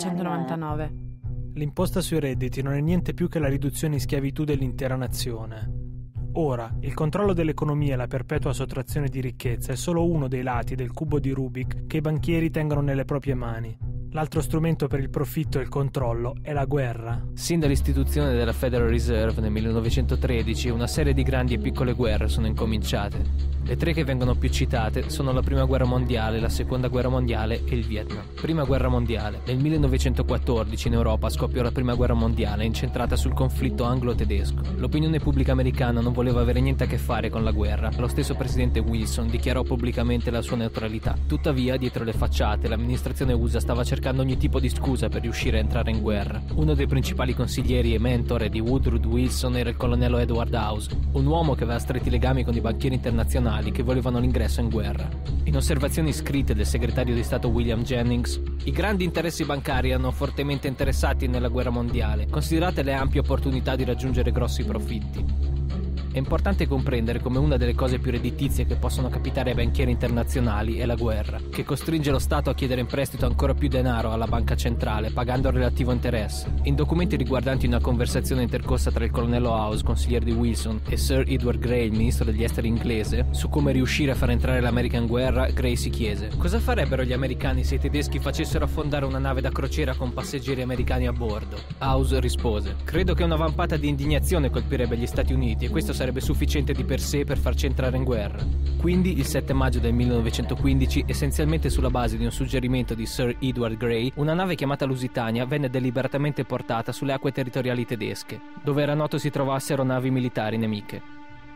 1999. L'imposta sui redditi non è niente più che la riduzione in schiavitù dell'intera nazione. Ora, il controllo dell'economia e la perpetua sottrazione di ricchezza è solo uno dei lati del cubo di Rubik che i banchieri tengono nelle proprie mani. L'altro strumento per il profitto e il controllo è la guerra. Sin dall'istituzione della Federal Reserve nel 1913, una serie di grandi e piccole guerre sono incominciate. Le tre che vengono più citate sono la Prima Guerra Mondiale, la Seconda Guerra Mondiale e il Vietnam. Prima Guerra Mondiale. Nel 1914 in Europa scoppiò la Prima Guerra Mondiale, incentrata sul conflitto anglo-tedesco. L'opinione pubblica americana non voleva avere niente a che fare con la guerra. Lo stesso presidente Wilson dichiarò pubblicamente la sua neutralità. Tuttavia, dietro le facciate, l'amministrazione USA stava cercando ogni tipo di scusa per riuscire a entrare in guerra. Uno dei principali consiglieri e mentore di Woodrow Wilson era il colonnello Edward House, un uomo che aveva stretti legami con i banchieri internazionali che volevano l'ingresso in guerra. In osservazioni scritte del segretario di Stato William Jennings, i grandi interessi bancari erano fortemente interessati nella guerra mondiale, considerate le ampie opportunità di raggiungere grossi profitti. È importante comprendere come una delle cose più redditizie che possono capitare ai banchieri internazionali è la guerra, che costringe lo Stato a chiedere in prestito ancora più denaro alla banca centrale, pagando il relativo interesse. In documenti riguardanti una conversazione intercorsa tra il colonnello House, consigliere di Wilson, e Sir Edward Grey, il ministro degli esteri inglese, su come riuscire a far entrare l'America in guerra, Grey si chiese: cosa farebbero gli americani se i tedeschi facessero affondare una nave da crociera con passeggeri americani a bordo? House rispose: credo che una vampata di indignazione colpirebbe gli Stati Uniti e questo sarebbe sufficiente di per sé per farci entrare in guerra. Quindi, il 7 maggio del 1915, essenzialmente sulla base di un suggerimento di Sir Edward Grey, una nave chiamata Lusitania venne deliberatamente portata sulle acque territoriali tedesche, dove era noto si trovassero navi militari nemiche.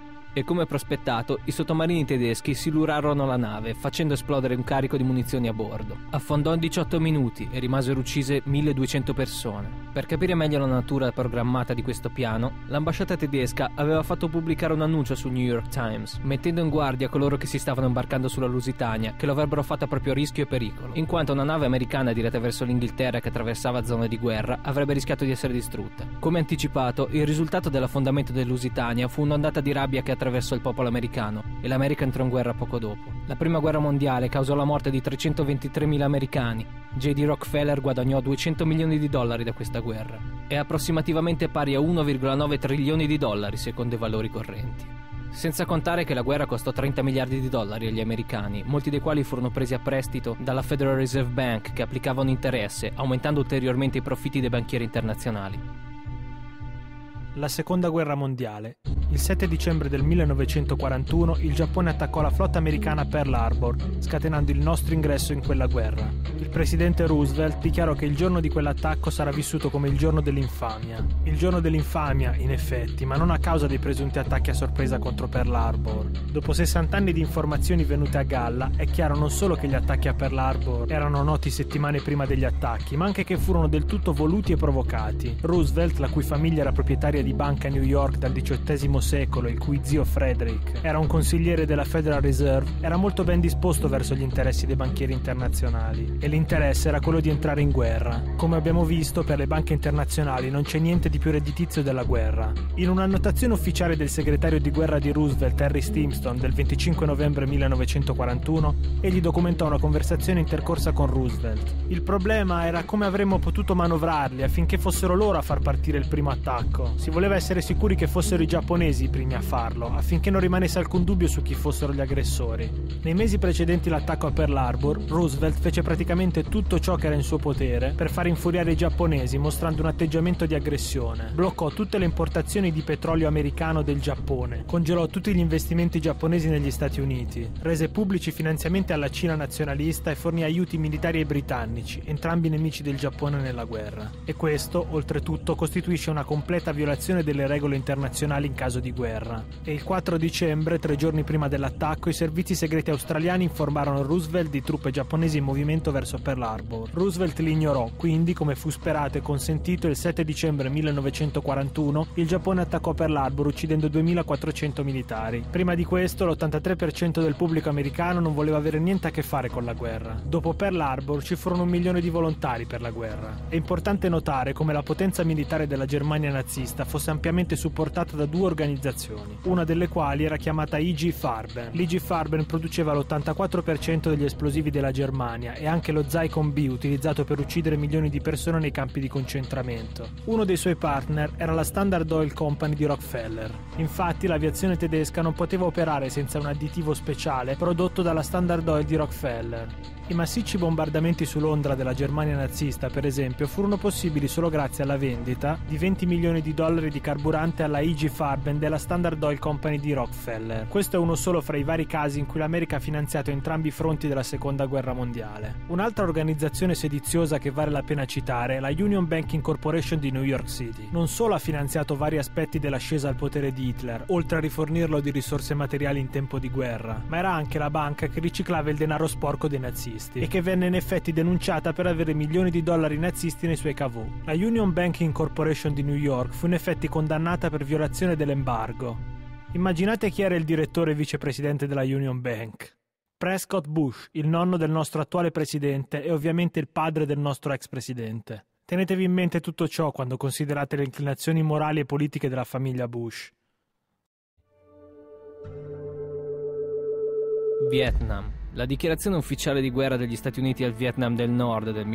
E come prospettato, i sottomarini tedeschi silurarono la nave, facendo esplodere un carico di munizioni a bordo. Affondò in 18 minuti e rimasero uccise 1200 persone. Per capire meglio la natura programmata di questo piano, l'ambasciata tedesca aveva fatto pubblicare un annuncio sul New York Times, mettendo in guardia coloro che si stavano imbarcando sulla Lusitania, che lo avrebbero fatto a proprio rischio e pericolo, in quanto una nave americana diretta verso l'Inghilterra che attraversava zone di guerra avrebbe rischiato di essere distrutta. Come anticipato, il risultato dell'affondamento del Lusitania fu un'ondata di rabbia che attraversò il popolo americano, e l'America entrò in guerra poco dopo. La Prima Guerra Mondiale causò la morte di 323.000 americani. J.D. Rockefeller guadagnò $200 milioni da questa guerra. È approssimativamente pari a 1,9 trilioni di dollari secondo i valori correnti. Senza contare che la guerra costò $30 miliardi agli americani, molti dei quali furono presi a prestito dalla Federal Reserve Bank, che applicava un interesse, aumentando ulteriormente i profitti dei banchieri internazionali. La Seconda Guerra Mondiale. Il 7 dicembre del 1941 il Giappone attaccò la flotta americana a Pearl Harbor, scatenando il nostro ingresso in quella guerra. Il presidente Roosevelt dichiarò che il giorno di quell'attacco sarà vissuto come il giorno dell'infamia. Il giorno dell'infamia, in effetti, ma non a causa dei presunti attacchi a sorpresa contro Pearl Harbor. Dopo 60 anni di informazioni venute a galla, è chiaro non solo che gli attacchi a Pearl Harbor erano noti settimane prima degli attacchi, ma anche che furono del tutto voluti e provocati. Roosevelt, la cui famiglia era proprietaria di banca a New York dal XVIII secolo, il cui zio Frederick era un consigliere della Federal Reserve, era molto ben disposto verso gli interessi dei banchieri internazionali, e l'interesse era quello di entrare in guerra. Come abbiamo visto, per le banche internazionali non c'è niente di più redditizio della guerra. In un'annotazione ufficiale del segretario di guerra di Roosevelt, Harry Stimson, del 25 novembre 1941, egli documentò una conversazione intercorsa con Roosevelt. Il problema era come avremmo potuto manovrarli affinché fossero loro a far partire il primo attacco. Si voleva essere sicuri che fossero i giapponesi i primi a farlo, affinché non rimanesse alcun dubbio su chi fossero gli aggressori. Nei mesi precedenti l'attacco a Pearl Harbor, Roosevelt fece praticamente tutto ciò che era in suo potere per far infuriare i giapponesi, mostrando un atteggiamento di aggressione. Bloccò tutte le importazioni di petrolio americano del Giappone, congelò tutti gli investimenti giapponesi negli Stati Uniti, rese pubblici finanziamenti alla Cina nazionalista e fornì aiuti militari ai britannici, entrambi nemici del Giappone nella guerra. E questo, oltretutto, costituisce una completa violazione violazione delle regole internazionali in caso di guerra. E il 4 dicembre, 3 giorni prima dell'attacco, i servizi segreti australiani informarono Roosevelt di truppe giapponesi in movimento verso Pearl Harbor. Roosevelt li ignorò, quindi, come fu sperato e consentito, il 7 dicembre 1941 il Giappone attaccò Pearl Harbor uccidendo 2400 militari. Prima di questo l'83% del pubblico americano non voleva avere niente a che fare con la guerra. Dopo Pearl Harbor ci furono 1 milione di volontari per la guerra. È importante notare come la potenza militare della Germania nazista fosse ampiamente supportata da 2 organizzazioni, una delle quali era chiamata IG Farben. L'IG Farben produceva l'84% degli esplosivi della Germania e anche lo Zyklon B utilizzato per uccidere milioni di persone nei campi di concentramento. Uno dei suoi partner era la Standard Oil Company di Rockefeller. Infatti l'aviazione tedesca non poteva operare senza un additivo speciale prodotto dalla Standard Oil di Rockefeller. I massicci bombardamenti su Londra della Germania nazista, per esempio, furono possibili solo grazie alla vendita di $20 milioni di carburante alla IG Farben della Standard Oil Company di Rockefeller. Questo è uno solo fra i vari casi in cui l'America ha finanziato entrambi i fronti della Seconda Guerra Mondiale. Un'altra organizzazione sediziosa che vale la pena citare è la Union Banking Corporation di New York City. Non solo ha finanziato vari aspetti dell'ascesa al potere di Hitler, oltre a rifornirlo di risorse materiali in tempo di guerra, ma era anche la banca che riciclava il denaro sporco dei nazisti e che venne in effetti denunciata per avere milioni di dollari nazisti nei suoi cavò. La Union Banking Corporation di New York fu in effetti condannata per violazione dell'embargo. Immaginate chi era il direttore e vicepresidente della Union Bank. Prescott Bush, il nonno del nostro attuale presidente e ovviamente il padre del nostro ex presidente. Tenetevi in mente tutto ciò quando considerate le inclinazioni morali e politiche della famiglia Bush. Vietnam. La dichiarazione ufficiale di guerra degli Stati Uniti al Vietnam del Nord del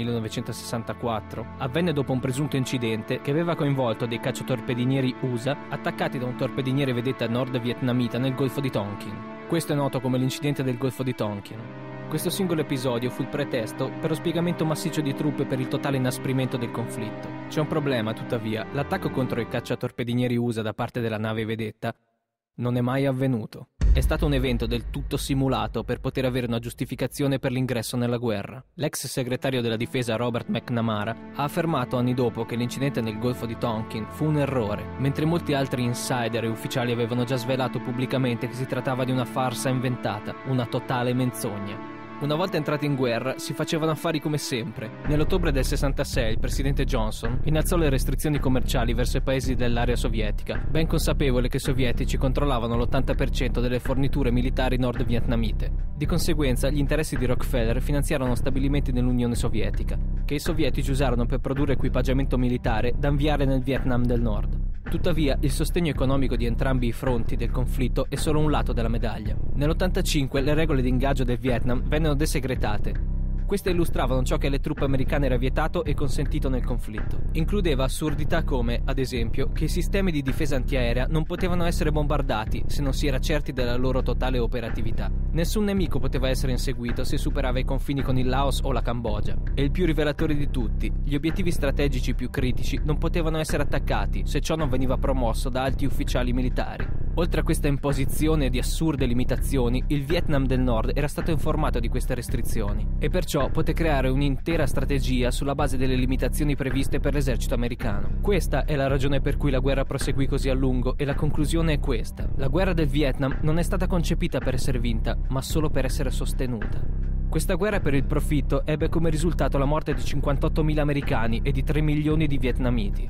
1964 avvenne dopo un presunto incidente che aveva coinvolto dei cacciatorpedinieri USA attaccati da un torpediniere vedetta nord vietnamita nel Golfo di Tonkin. Questo è noto come l'incidente del Golfo di Tonkin. Questo singolo episodio fu il pretesto per lo spiegamento massiccio di truppe per il totale inasprimento del conflitto. C'è un problema, tuttavia: l'attacco contro i cacciatorpedinieri USA da parte della nave vedetta non è mai avvenuto. È stato un evento del tutto simulato per poter avere una giustificazione per l'ingresso nella guerra. L'ex segretario della difesa Robert McNamara ha affermato anni dopo che l'incidente nel Golfo di Tonkin fu un errore, mentre molti altri insider e ufficiali avevano già svelato pubblicamente che si trattava di una farsa inventata, una totale menzogna. Una volta entrati in guerra, si facevano affari come sempre. Nell'ottobre del 66, il presidente Johnson innalzò le restrizioni commerciali verso i paesi dell'area sovietica, ben consapevole che i sovietici controllavano l'80% delle forniture militari nord-vietnamite. Di conseguenza, gli interessi di Rockefeller finanziarono stabilimenti nell'Unione Sovietica, che i sovietici usarono per produrre equipaggiamento militare da inviare nel Vietnam del Nord. Tuttavia, il sostegno economico di entrambi i fronti del conflitto è solo un lato della medaglia. Nell'85 le regole di ingaggio del Vietnam vennero desegretate. Queste illustravano ciò che alle truppe americane era vietato e consentito nel conflitto. Includeva assurdità come, ad esempio, che i sistemi di difesa antiaerea non potevano essere bombardati se non si era certi della loro totale operatività. Nessun nemico poteva essere inseguito se superava i confini con il Laos o la Cambogia. E il più rivelatore di tutti, gli obiettivi strategici più critici non potevano essere attaccati se ciò non veniva promosso da alti ufficiali militari. Oltre a questa imposizione di assurde limitazioni, il Vietnam del Nord era stato informato di queste restrizioni e perciò poté creare un'intera strategia sulla base delle limitazioni previste per l'esercito americano. Questa è la ragione per cui la guerra proseguì così a lungo e la conclusione è questa: la guerra del Vietnam non è stata concepita per essere vinta, ma solo per essere sostenuta. Questa guerra per il profitto ebbe come risultato la morte di 58.000 americani e di 3 milioni di vietnamiti.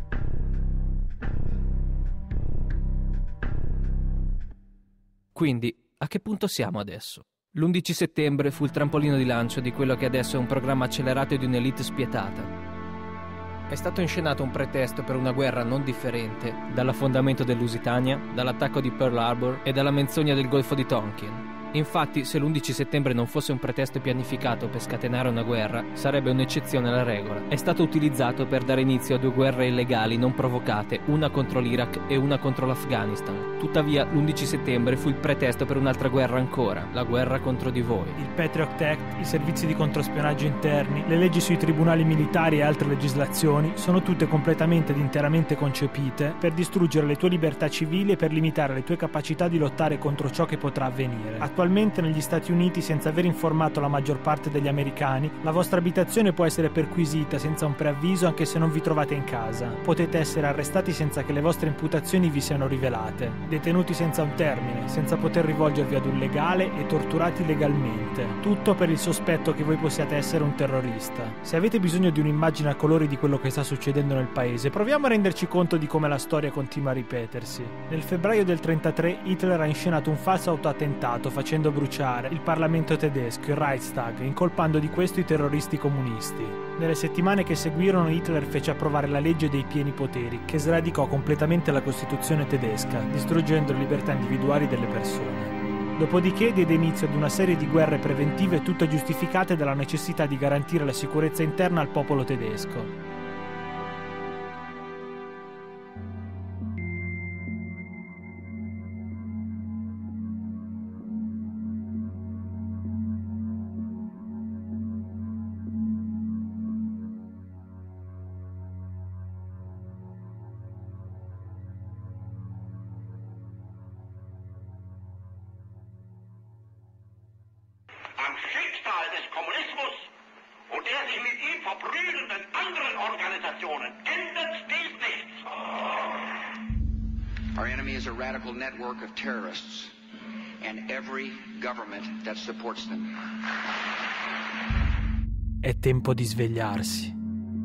Quindi, a che punto siamo adesso? L'11 settembre fu il trampolino di lancio di quello che adesso è un programma accelerato di un'elite spietata. È stato inscenato un pretesto per una guerra non differente dall'affondamento del Lusitania, dall'attacco di Pearl Harbor e dalla menzogna del Golfo di Tonkin. Infatti, se l'11 settembre non fosse un pretesto pianificato per scatenare una guerra, sarebbe un'eccezione alla regola. È stato utilizzato per dare inizio a 2 guerre illegali non provocate, una contro l'Iraq e una contro l'Afghanistan. Tuttavia, l'11 settembre fu il pretesto per un'altra guerra ancora, la guerra contro di voi. Il Patriot Act, i servizi di controspionaggio interni, le leggi sui tribunali militari e altre legislazioni sono tutte completamente ed interamente concepite per distruggere le tue libertà civili e per limitare le tue capacità di lottare contro ciò che potrà avvenire. Attualmente negli Stati Uniti, senza aver informato la maggior parte degli americani, la vostra abitazione può essere perquisita senza un preavviso anche se non vi trovate in casa. Potete essere arrestati senza che le vostre imputazioni vi siano rivelate, detenuti senza un termine, senza poter rivolgervi ad un legale e torturati legalmente. Tutto per il sospetto che voi possiate essere un terrorista. Se avete bisogno di un'immagine a colori di quello che sta succedendo nel paese, proviamo a renderci conto di come la storia continua a ripetersi. Nel febbraio del 1933 Hitler ha inscenato un falso autoattentato facendo bruciare il Parlamento tedesco, il Reichstag, incolpando di questo i terroristi comunisti. Nelle settimane che seguirono Hitler fece approvare la legge dei pieni poteri, che sradicò completamente la Costituzione tedesca, distruggendo le libertà individuali delle persone. Dopodiché diede inizio ad una serie di guerre preventive tutte giustificate dalla necessità di garantire la sicurezza interna al popolo tedesco. Our enemy is a radical network of terrorists and every government that supports them. È tempo di svegliarsi.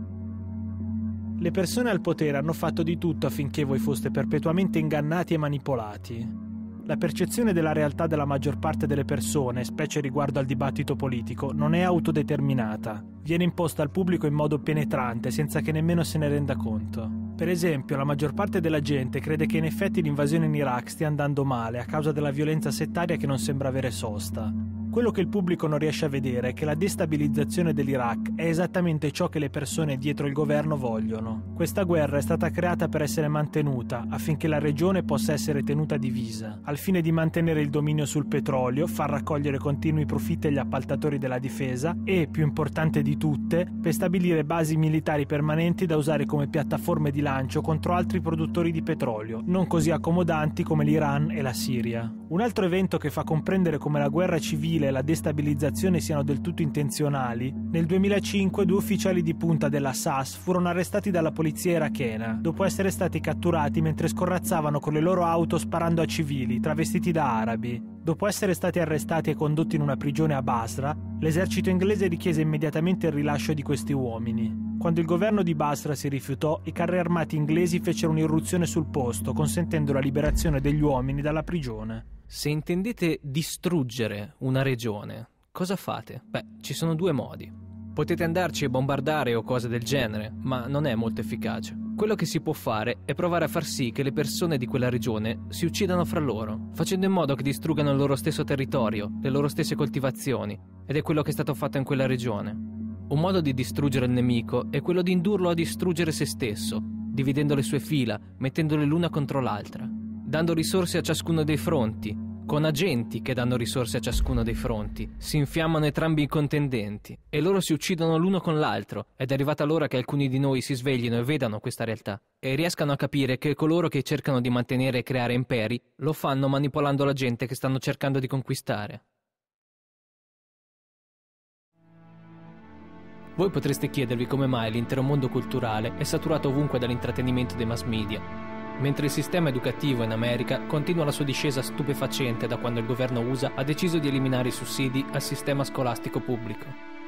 Le persone al potere hanno fatto di tutto affinché voi foste perpetuamente ingannati e manipolati. La percezione della realtà della maggior parte delle persone, specie riguardo al dibattito politico, non è autodeterminata. Viene imposta al pubblico in modo penetrante, senza che nemmeno se ne renda conto. Per esempio, la maggior parte della gente crede che in effetti l'invasione in Iraq stia andando male a causa della violenza settaria che non sembra avere sosta. Quello che il pubblico non riesce a vedere è che la destabilizzazione dell'Iraq è esattamente ciò che le persone dietro il governo vogliono. Questa guerra è stata creata per essere mantenuta, affinché la regione possa essere tenuta divisa, al fine di mantenere il dominio sul petrolio, far raccogliere continui profitti agli appaltatori della difesa e, più importante di tutte, per stabilire basi militari permanenti da usare come piattaforme di lancio contro altri produttori di petrolio, non così accomodanti come l'Iran e la Siria. Un altro evento che fa comprendere come la guerra civile e la destabilizzazione siano del tutto intenzionali: nel 2005 due ufficiali di punta della SAS furono arrestati dalla polizia irachena, dopo essere stati catturati mentre scorrazzavano con le loro auto sparando a civili, travestiti da arabi. Dopo essere stati arrestati e condotti in una prigione a Basra, l'esercito inglese richiese immediatamente il rilascio di questi uomini. Quando il governo di Basra si rifiutò, i carri armati inglesi fecero un'irruzione sul posto, consentendo la liberazione degli uomini dalla prigione. Se intendete distruggere una regione, cosa fate? Beh, ci sono due modi. Potete andarci a bombardare o cose del genere, ma non è molto efficace. Quello che si può fare è provare a far sì che le persone di quella regione si uccidano fra loro, facendo in modo che distruggano il loro stesso territorio, le loro stesse coltivazioni, ed è quello che è stato fatto in quella regione. Un modo di distruggere il nemico è quello di indurlo a distruggere se stesso, dividendo le sue fila, mettendole l'una contro l'altra, dando risorse a ciascuno dei fronti, con agenti che danno risorse a ciascuno dei fronti. Si infiammano entrambi i contendenti e loro si uccidono l'uno con l'altro, ed è arrivata l'ora che alcuni di noi si sveglino e vedano questa realtà e riescano a capire che coloro che cercano di mantenere e creare imperi lo fanno manipolando la gente che stanno cercando di conquistare. Voi potreste chiedervi come mai l'intero mondo culturale è saturato ovunque dall'intrattenimento dei mass media, mentre il sistema educativo in America continua la sua discesa stupefacente da quando il governo USA ha deciso di eliminare i sussidi al sistema scolastico pubblico.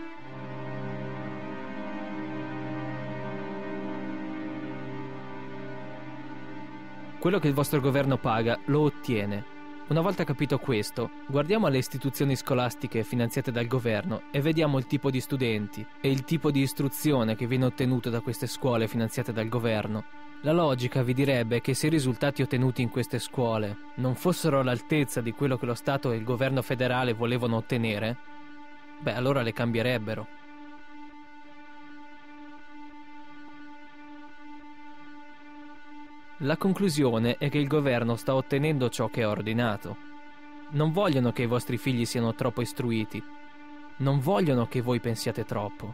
Quello che il vostro governo paga lo ottiene. Una volta capito questo, guardiamo alle istituzioni scolastiche finanziate dal governo e vediamo il tipo di studenti e il tipo di istruzione che viene ottenuto da queste scuole finanziate dal governo. La logica vi direbbe che se i risultati ottenuti in queste scuole non fossero all'altezza di quello che lo Stato e il governo federale volevano ottenere, beh, allora le cambierebbero. La conclusione è che il governo sta ottenendo ciò che ha ordinato. Non vogliono che i vostri figli siano troppo istruiti. Non vogliono che voi pensiate troppo.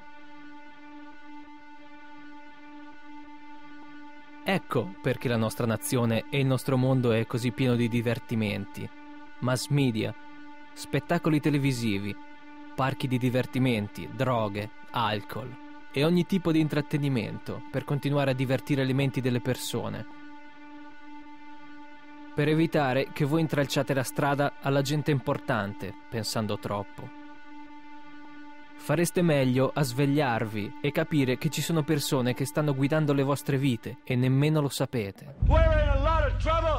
Ecco perché la nostra nazione e il nostro mondo è così pieno di divertimenti, mass media, spettacoli televisivi, parchi di divertimenti, droghe, alcol e ogni tipo di intrattenimento per continuare a divertire le menti delle persone, per evitare che voi intralciate la strada alla gente importante pensando troppo. Fareste meglio a svegliarvi e capire che ci sono persone che stanno guidando le vostre vite e nemmeno lo sapete. We're in a lot of trouble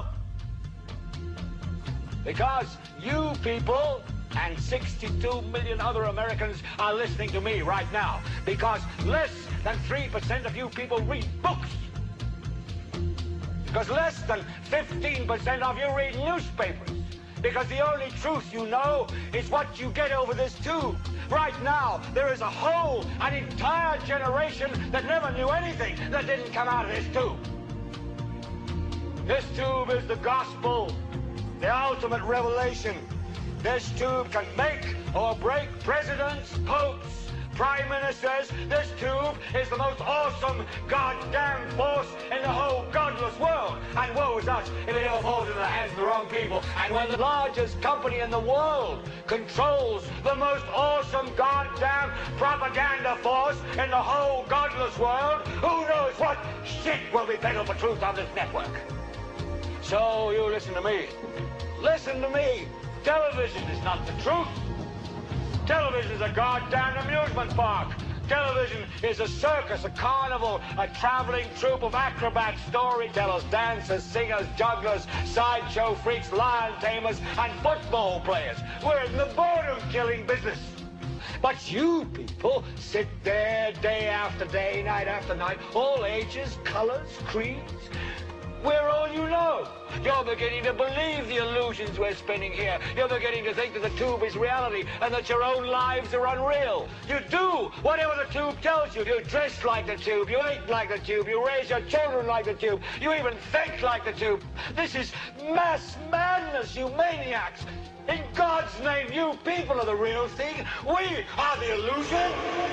because you people and 62 million other Americans are listening to me right now, because less than 3% of you people read books, because less than 15% of you read newspapers, because the only truth you know is what you get over this tube. Right now, there is an entire generation that never knew anything that didn't come out of this tube. This tube is the gospel, the ultimate revelation. This tube can make or break presidents, popes, prime ministers. This tube is the most awesome goddamn force in the whole godless world. And woe is us if it ever falls into the hands of the wrong people. And when the largest company in the world controls the most awesome goddamn propaganda force in the whole godless world, who knows what shit will be peddled for truth on this network. So you listen to me. Listen to me. Television is not the truth. Television is a goddamn amusement park. Television is a circus, a carnival, a traveling troupe of acrobats, storytellers, dancers, singers, jugglers, sideshow freaks, lion tamers, and football players. We're in the boredom-killing business. But you people sit there day after day, night after night, all ages, colors, creeds. We're all you know. You're beginning to believe the illusions we're spinning here. You're beginning to think that the tube is reality and that your own lives are unreal. You do whatever the tube tells you. You dress like the tube. You eat like the tube. You raise your children like the tube. You even think like the tube. This is mass madness, you maniacs. In God's name, you people are the real thing. We are the illusion.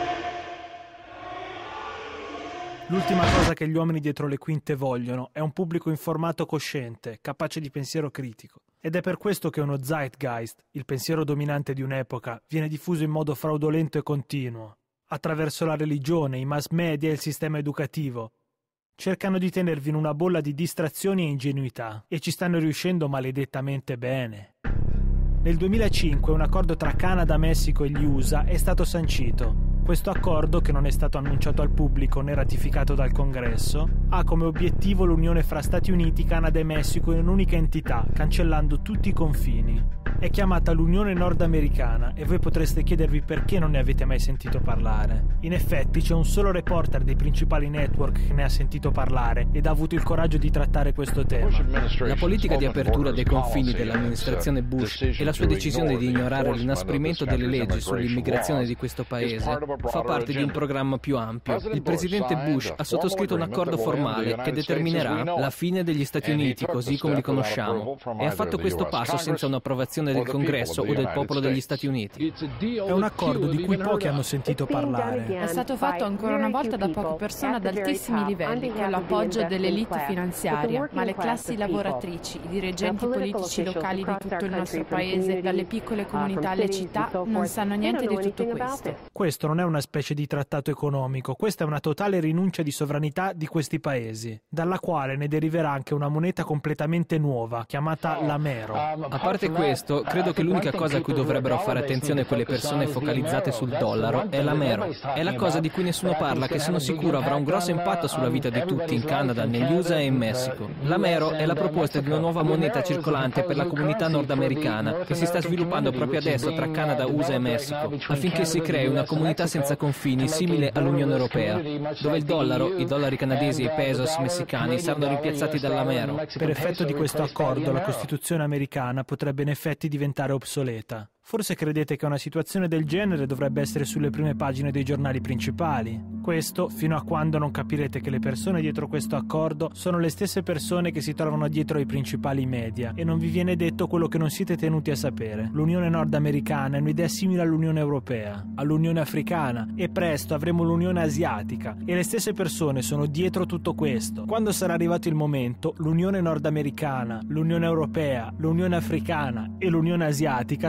L'ultima cosa che gli uomini dietro le quinte vogliono è un pubblico informato cosciente, capace di pensiero critico. Ed è per questo che uno zeitgeist, il pensiero dominante di un'epoca, viene diffuso in modo fraudolento e continuo. Attraverso la religione, i mass media e il sistema educativo. Cercano di tenervi in una bolla di distrazioni e ingenuità, e ci stanno riuscendo maledettamente bene. Nel 2005 un accordo tra Canada, Messico e gli USA è stato sancito. Questo accordo, che non è stato annunciato al pubblico né ratificato dal Congresso, ha come obiettivo l'unione fra Stati Uniti, Canada e Messico in un'unica entità, cancellando tutti i confini. È chiamata l'Unione Nordamericana e voi potreste chiedervi perché non ne avete mai sentito parlare. In effetti c'è un solo reporter dei principali network che ne ha sentito parlare ed ha avuto il coraggio di trattare questo tema. La politica di apertura dei confini dell'amministrazione Bush e la sua decisione di ignorare l'inasprimento delle leggi sull'immigrazione di questo paese fa parte di un programma più ampio. Il presidente Bush ha sottoscritto un accordo formale che determinerà la fine degli Stati Uniti così come li conosciamo e ha fatto questo passo senza un'approvazione del Congresso o del popolo degli Stati Uniti. È un accordo di cui pochi hanno sentito parlare. È stato fatto ancora una volta da poche persone ad altissimi livelli, con l'appoggio dell'elite finanziaria, ma le classi lavoratrici, i dirigenti politici locali di tutto il nostro paese, dalle piccole comunità alle città, non sanno niente di tutto questo. Questo non è una specie di trattato economico, questa è una totale rinuncia di sovranità di questi paesi, dalla quale ne deriverà anche una moneta completamente nuova, chiamata l'Amero. A parte questo, credo che l'unica cosa a cui dovrebbero fare attenzione quelle persone focalizzate sul dollaro è l'Amero. È la cosa di cui nessuno parla, che sono sicuro avrà un grosso impatto sulla vita di tutti in Canada, negli USA e in Messico. L'Amero è la proposta di una nuova moneta circolante per la comunità nordamericana, che si sta sviluppando proprio adesso tra Canada, USA e Messico, affinché si crei una comunità senza confini simile all'Unione Europea, dove il dollaro, i dollari canadesi e i pesos messicani saranno rimpiazzati dall'Amero. Per effetto di questo accordo, la Costituzione americana potrebbe in effetti diventare obsoleta. Forse credete che una situazione del genere dovrebbe essere sulle prime pagine dei giornali principali. Questo fino a quando non capirete che le persone dietro questo accordo sono le stesse persone che si trovano dietro ai principali media e non vi viene detto quello che non siete tenuti a sapere. L'Unione Nordamericana è un'idea simile all'Unione Europea, all'Unione Africana e presto avremo l'Unione Asiatica e le stesse persone sono dietro tutto questo. Quando sarà arrivato il momento, l'Unione Nordamericana, l'Unione Europea, l'Unione Africana e l'Unione Asiatica saranno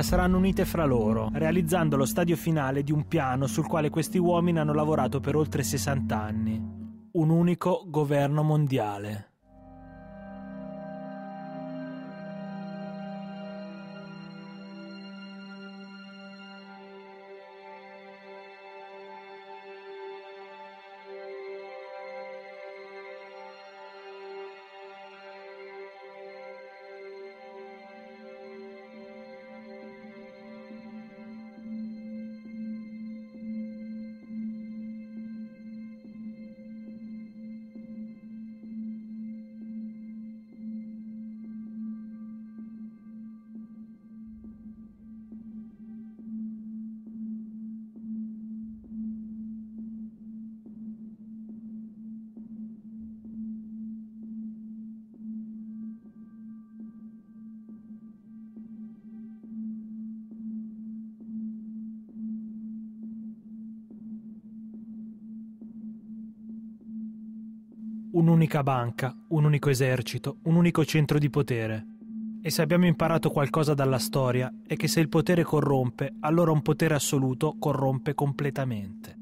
unite fra loro, realizzando lo stadio finale di un piano sul quale questi uomini hanno lavorato per oltre 60 anni. Un unico governo mondiale. Un'unica banca, un unico esercito, un unico centro di potere. E se abbiamo imparato qualcosa dalla storia è che se il potere corrompe, allora un potere assoluto corrompe completamente.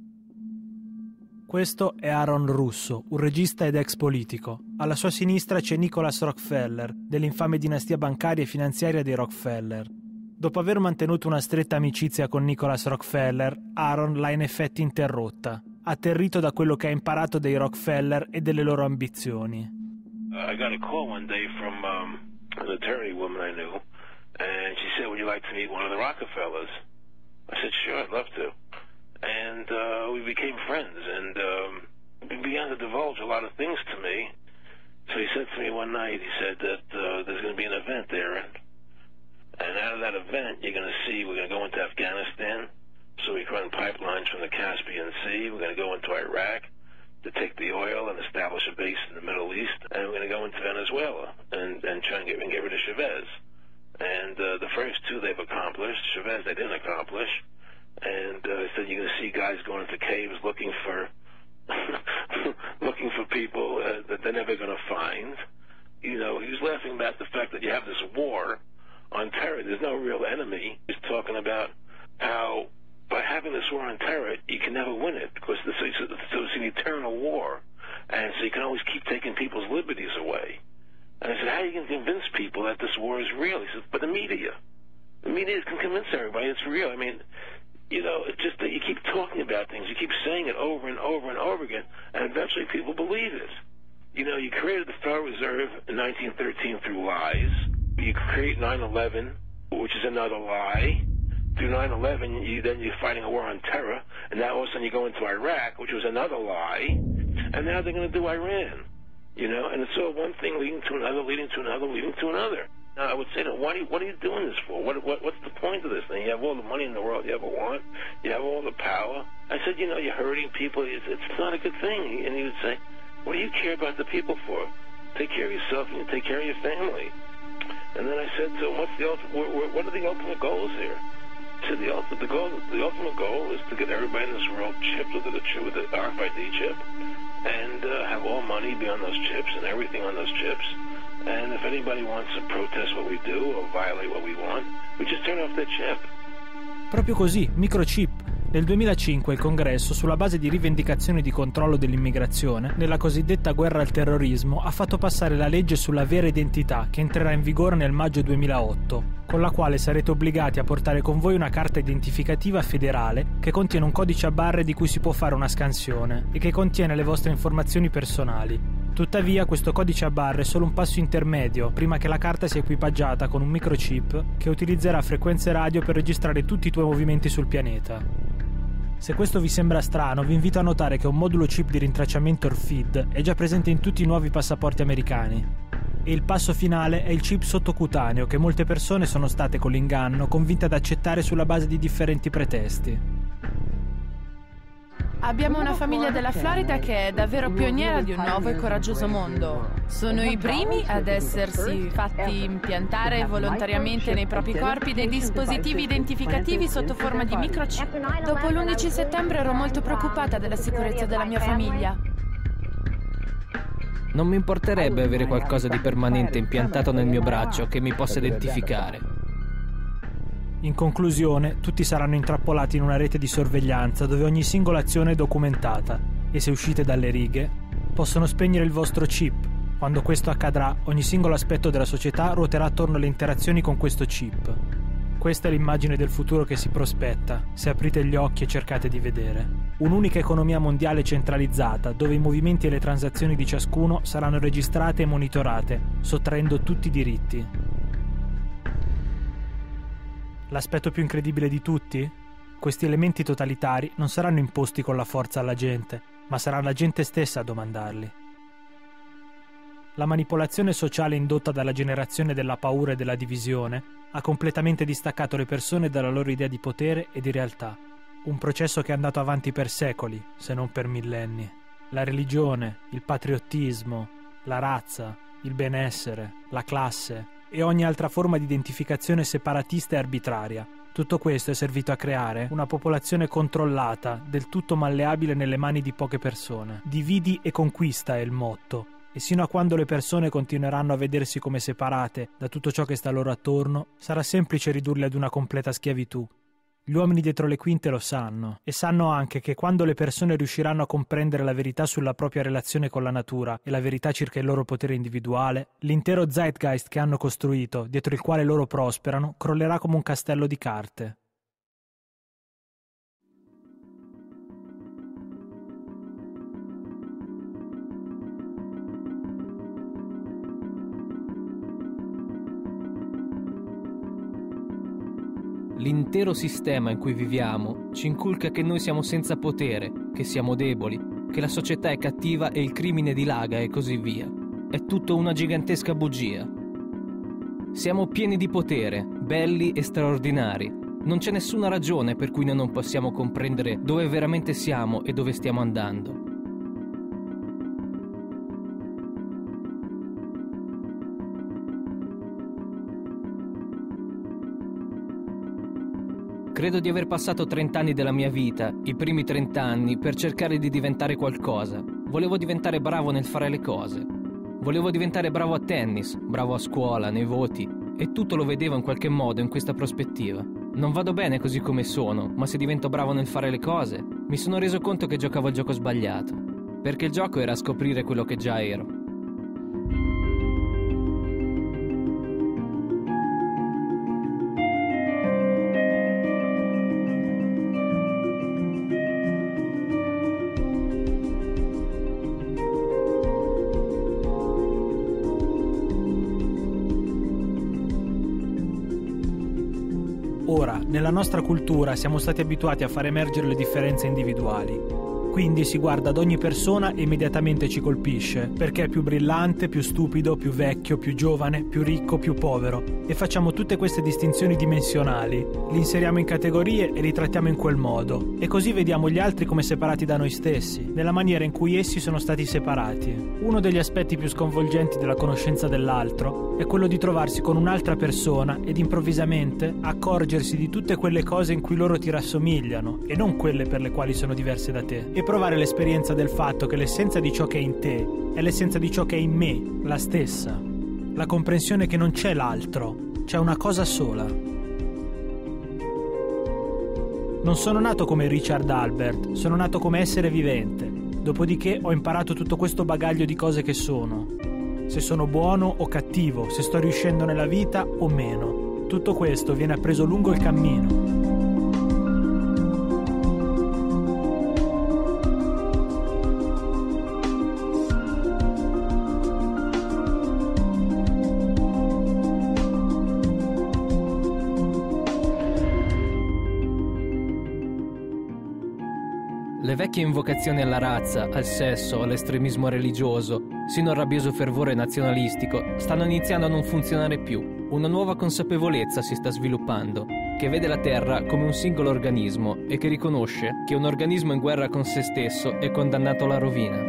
Questo è Aaron Russo, un regista ed ex politico. Alla sua sinistra c'è Nicholas Rockefeller, dell'infame dinastia bancaria e finanziaria dei Rockefeller. Dopo aver mantenuto una stretta amicizia con Nicholas Rockefeller, Aaron l'ha in effetti interrotta, atterrito da quello che ha imparato dei Rockefeller e delle loro ambizioni. I got a call one day from an attorney woman I knew, and she said, "Would you like to meet one of the Rockefellers?" I said, "Sure, I'd love to." And we became friends, and he began to divulge a lot of things to me. So he said to me one night, he said that there's going to be an event there, and out of that event, you're going to see, we're going to go into Afghanistan, so we can run pipelines from the Caspian Sea. We're going to go into Iraq to take the oil and establish a base in the Middle East, and we're going to go into Venezuela and try and get rid of Chavez. And the first two they've accomplished. Chavez they didn't accomplish. And he said you're going to see guys going into caves looking for people that they're never going to find. You know, he was laughing about the fact that you have this war on terror. There's no real enemy. He's talking about how by having this war on terror, you can never win it because it's an eternal war, and so you can always keep taking people's liberties away. And I said, how are you going to convince people that this war is real? He said, but the media can convince everybody it's real. I mean, you know, it's just that you keep talking about things, you keep saying it over and over and over again, and eventually people believe it. You know, you created the Federal Reserve in 1913 through lies. You create 9/11, which is another lie. Through 9/11, you're fighting a war on terror, and now all of a sudden you go into Iraq, which was another lie, and now they're going to do Iran. You know, and it's all one thing leading to another, leading to another, leading to another. Now, I would say to them, what are you doing this for? What's the point of this thing? You have all the money in the world you ever want. You have all the power. I said, you know, you're hurting people. It's not a good thing. And he would say, what do you care about the people for? Take care of yourself and you take care of your family. And then I said to him, what are the ultimate goals here? He said, the ultimate goal is to get everybody in this world chipped with the RFID chip and have all money be on those chips and everything on those chips. And if anybody wants to protest what we do or violate what we want, we just turn off their chip. Proprio così, microchip. Nel 2005 il Congresso, sulla base di rivendicazioni di controllo dell'immigrazione, nella cosiddetta guerra al terrorismo, ha fatto passare la legge sulla vera identità che entrerà in vigore nel maggio 2008, con la quale sarete obbligati a portare con voi una carta identificativa federale che contiene un codice a barre di cui si può fare una scansione e che contiene le vostre informazioni personali. Tuttavia, questo codice a barre è solo un passo intermedio prima che la carta sia equipaggiata con un microchip che utilizzerà frequenze radio per registrare tutti i tuoi movimenti sul pianeta. Se questo vi sembra strano, vi invito a notare che un modulo chip di rintracciamento RFID è già presente in tutti i nuovi passaporti americani. E il passo finale è il chip sottocutaneo che molte persone sono state con l'inganno convinte ad accettare sulla base di differenti pretesti. Abbiamo una famiglia della Florida che è davvero pioniera di un nuovo e coraggioso mondo. Sono i primi ad essersi fatti impiantare volontariamente nei propri corpi dei dispositivi identificativi sotto forma di microchip. Dopo l'11 settembre ero molto preoccupata della sicurezza della mia famiglia. Non mi importerebbe avere qualcosa di permanente impiantato nel mio braccio che mi possa identificare. In conclusione, tutti saranno intrappolati in una rete di sorveglianza dove ogni singola azione è documentata e se uscite dalle righe, possono spegnere il vostro chip. Quando questo accadrà, ogni singolo aspetto della società ruoterà attorno alle interazioni con questo chip. Questa è l'immagine del futuro che si prospetta, se aprite gli occhi e cercate di vedere. Un'unica economia mondiale centralizzata, dove i movimenti e le transazioni di ciascuno saranno registrate e monitorate, sottraendo tutti i diritti. L'aspetto più incredibile di tutti? Questi elementi totalitari non saranno imposti con la forza alla gente, ma sarà la gente stessa a domandarli. La manipolazione sociale indotta dalla generazione della paura e della divisione ha completamente distaccato le persone dalla loro idea di potere e di realtà. Un processo che è andato avanti per secoli, se non per millenni. La religione, il patriottismo, la razza, il benessere, la classe e ogni altra forma di identificazione separatista e arbitraria. Tutto questo è servito a creare una popolazione controllata, del tutto malleabile nelle mani di poche persone. Dividi e conquista è il motto, e sino a quando le persone continueranno a vedersi come separate da tutto ciò che sta loro attorno, sarà semplice ridurle ad una completa schiavitù. Gli uomini dietro le quinte lo sanno, e sanno anche che quando le persone riusciranno a comprendere la verità sulla propria relazione con la natura e la verità circa il loro potere individuale, l'intero zeitgeist che hanno costruito, dietro il quale loro prosperano, crollerà come un castello di carte. L'intero sistema in cui viviamo ci inculca che noi siamo senza potere, che siamo deboli, che la società è cattiva e il crimine dilaga e così via. È tutto una gigantesca bugia. Siamo pieni di potere, belli e straordinari. Non c'è nessuna ragione per cui noi non possiamo comprendere dove veramente siamo e dove stiamo andando. Credo di aver passato 30 anni della mia vita, i primi 30 anni, per cercare di diventare qualcosa. Volevo diventare bravo nel fare le cose. Volevo diventare bravo a tennis, bravo a scuola, nei voti, e tutto lo vedevo in qualche modo in questa prospettiva. Non vado bene così come sono, ma se divento bravo nel fare le cose, mi sono reso conto che giocavo il gioco sbagliato. Perché il gioco era scoprire quello che già ero. Ora, nella nostra cultura siamo stati abituati a far emergere le differenze individuali. Quindi si guarda ad ogni persona e immediatamente ci colpisce, perché è più brillante, più stupido, più vecchio, più giovane, più ricco, più povero. E facciamo tutte queste distinzioni dimensionali, li inseriamo in categorie e li trattiamo in quel modo. E così vediamo gli altri come separati da noi stessi, nella maniera in cui essi sono stati separati. Uno degli aspetti più sconvolgenti della conoscenza dell'altro è quello di trovarsi con un'altra persona ed improvvisamente accorgersi di tutte quelle cose in cui loro ti rassomigliano e non quelle per le quali sono diverse da te. E provare l'esperienza del fatto che l'essenza di ciò che è in te è l'essenza di ciò che è in me, la stessa. La comprensione che non c'è l'altro, c'è una cosa sola. Non sono nato come Richard Albert, sono nato come essere vivente. Dopodiché ho imparato tutto questo bagaglio di cose che sono. Se sono buono o cattivo, se sto riuscendo nella vita o meno. Tutto questo viene appreso lungo il cammino. Le vecchie invocazioni alla razza, al sesso, all'estremismo religioso, sino al rabbioso fervore nazionalistico, stanno iniziando a non funzionare più. Una nuova consapevolezza si sta sviluppando, che vede la Terra come un singolo organismo e che riconosce che un organismo in guerra con se stesso è condannato alla rovina.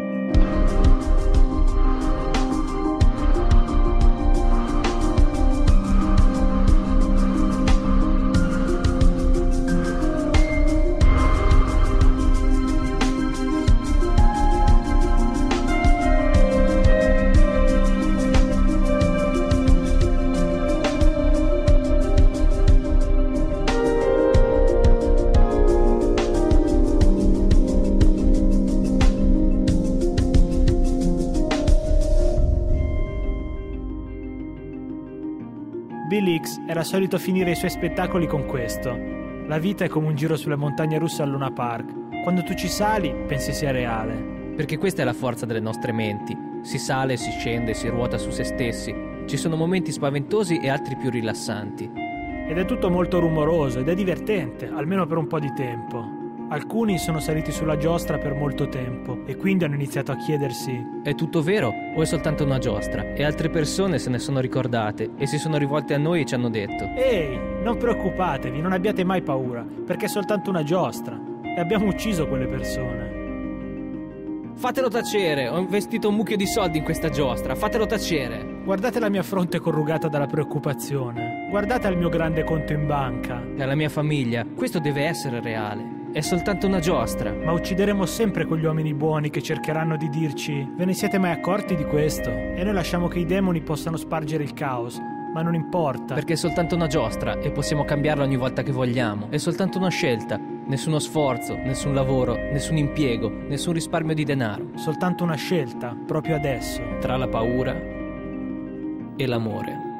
Hendrix era solito finire i suoi spettacoli con questo: la vita è come un giro sulle montagne russe al Luna Park. Quando tu ci sali, pensi sia reale. Perché questa è la forza delle nostre menti. Si sale, si scende, si ruota su se stessi. Ci sono momenti spaventosi e altri più rilassanti. Ed è tutto molto rumoroso ed è divertente, almeno per un po' di tempo. Alcuni sono saliti sulla giostra per molto tempo e quindi hanno iniziato a chiedersi: è tutto vero o è soltanto una giostra? E altre persone se ne sono ricordate e si sono rivolte a noi e ci hanno detto: ehi, non preoccupatevi, non abbiate mai paura, perché è soltanto una giostra e abbiamo ucciso quelle persone. Fatelo tacere, ho investito un mucchio di soldi in questa giostra, fatelo tacere. Guardate la mia fronte corrugata dalla preoccupazione, guardate al mio grande conto in banca. E alla mia famiglia, questo deve essere reale. È soltanto una giostra. Ma uccideremo sempre quegli uomini buoni che cercheranno di dirci: ve ne siete mai accorti di questo? E noi lasciamo che i demoni possano spargere il caos. Ma non importa. Perché è soltanto una giostra e possiamo cambiarla ogni volta che vogliamo. È soltanto una scelta. Nessuno sforzo, nessun lavoro, nessun impiego, nessun risparmio di denaro. Soltanto una scelta, proprio adesso. Tra la paura e l'amore.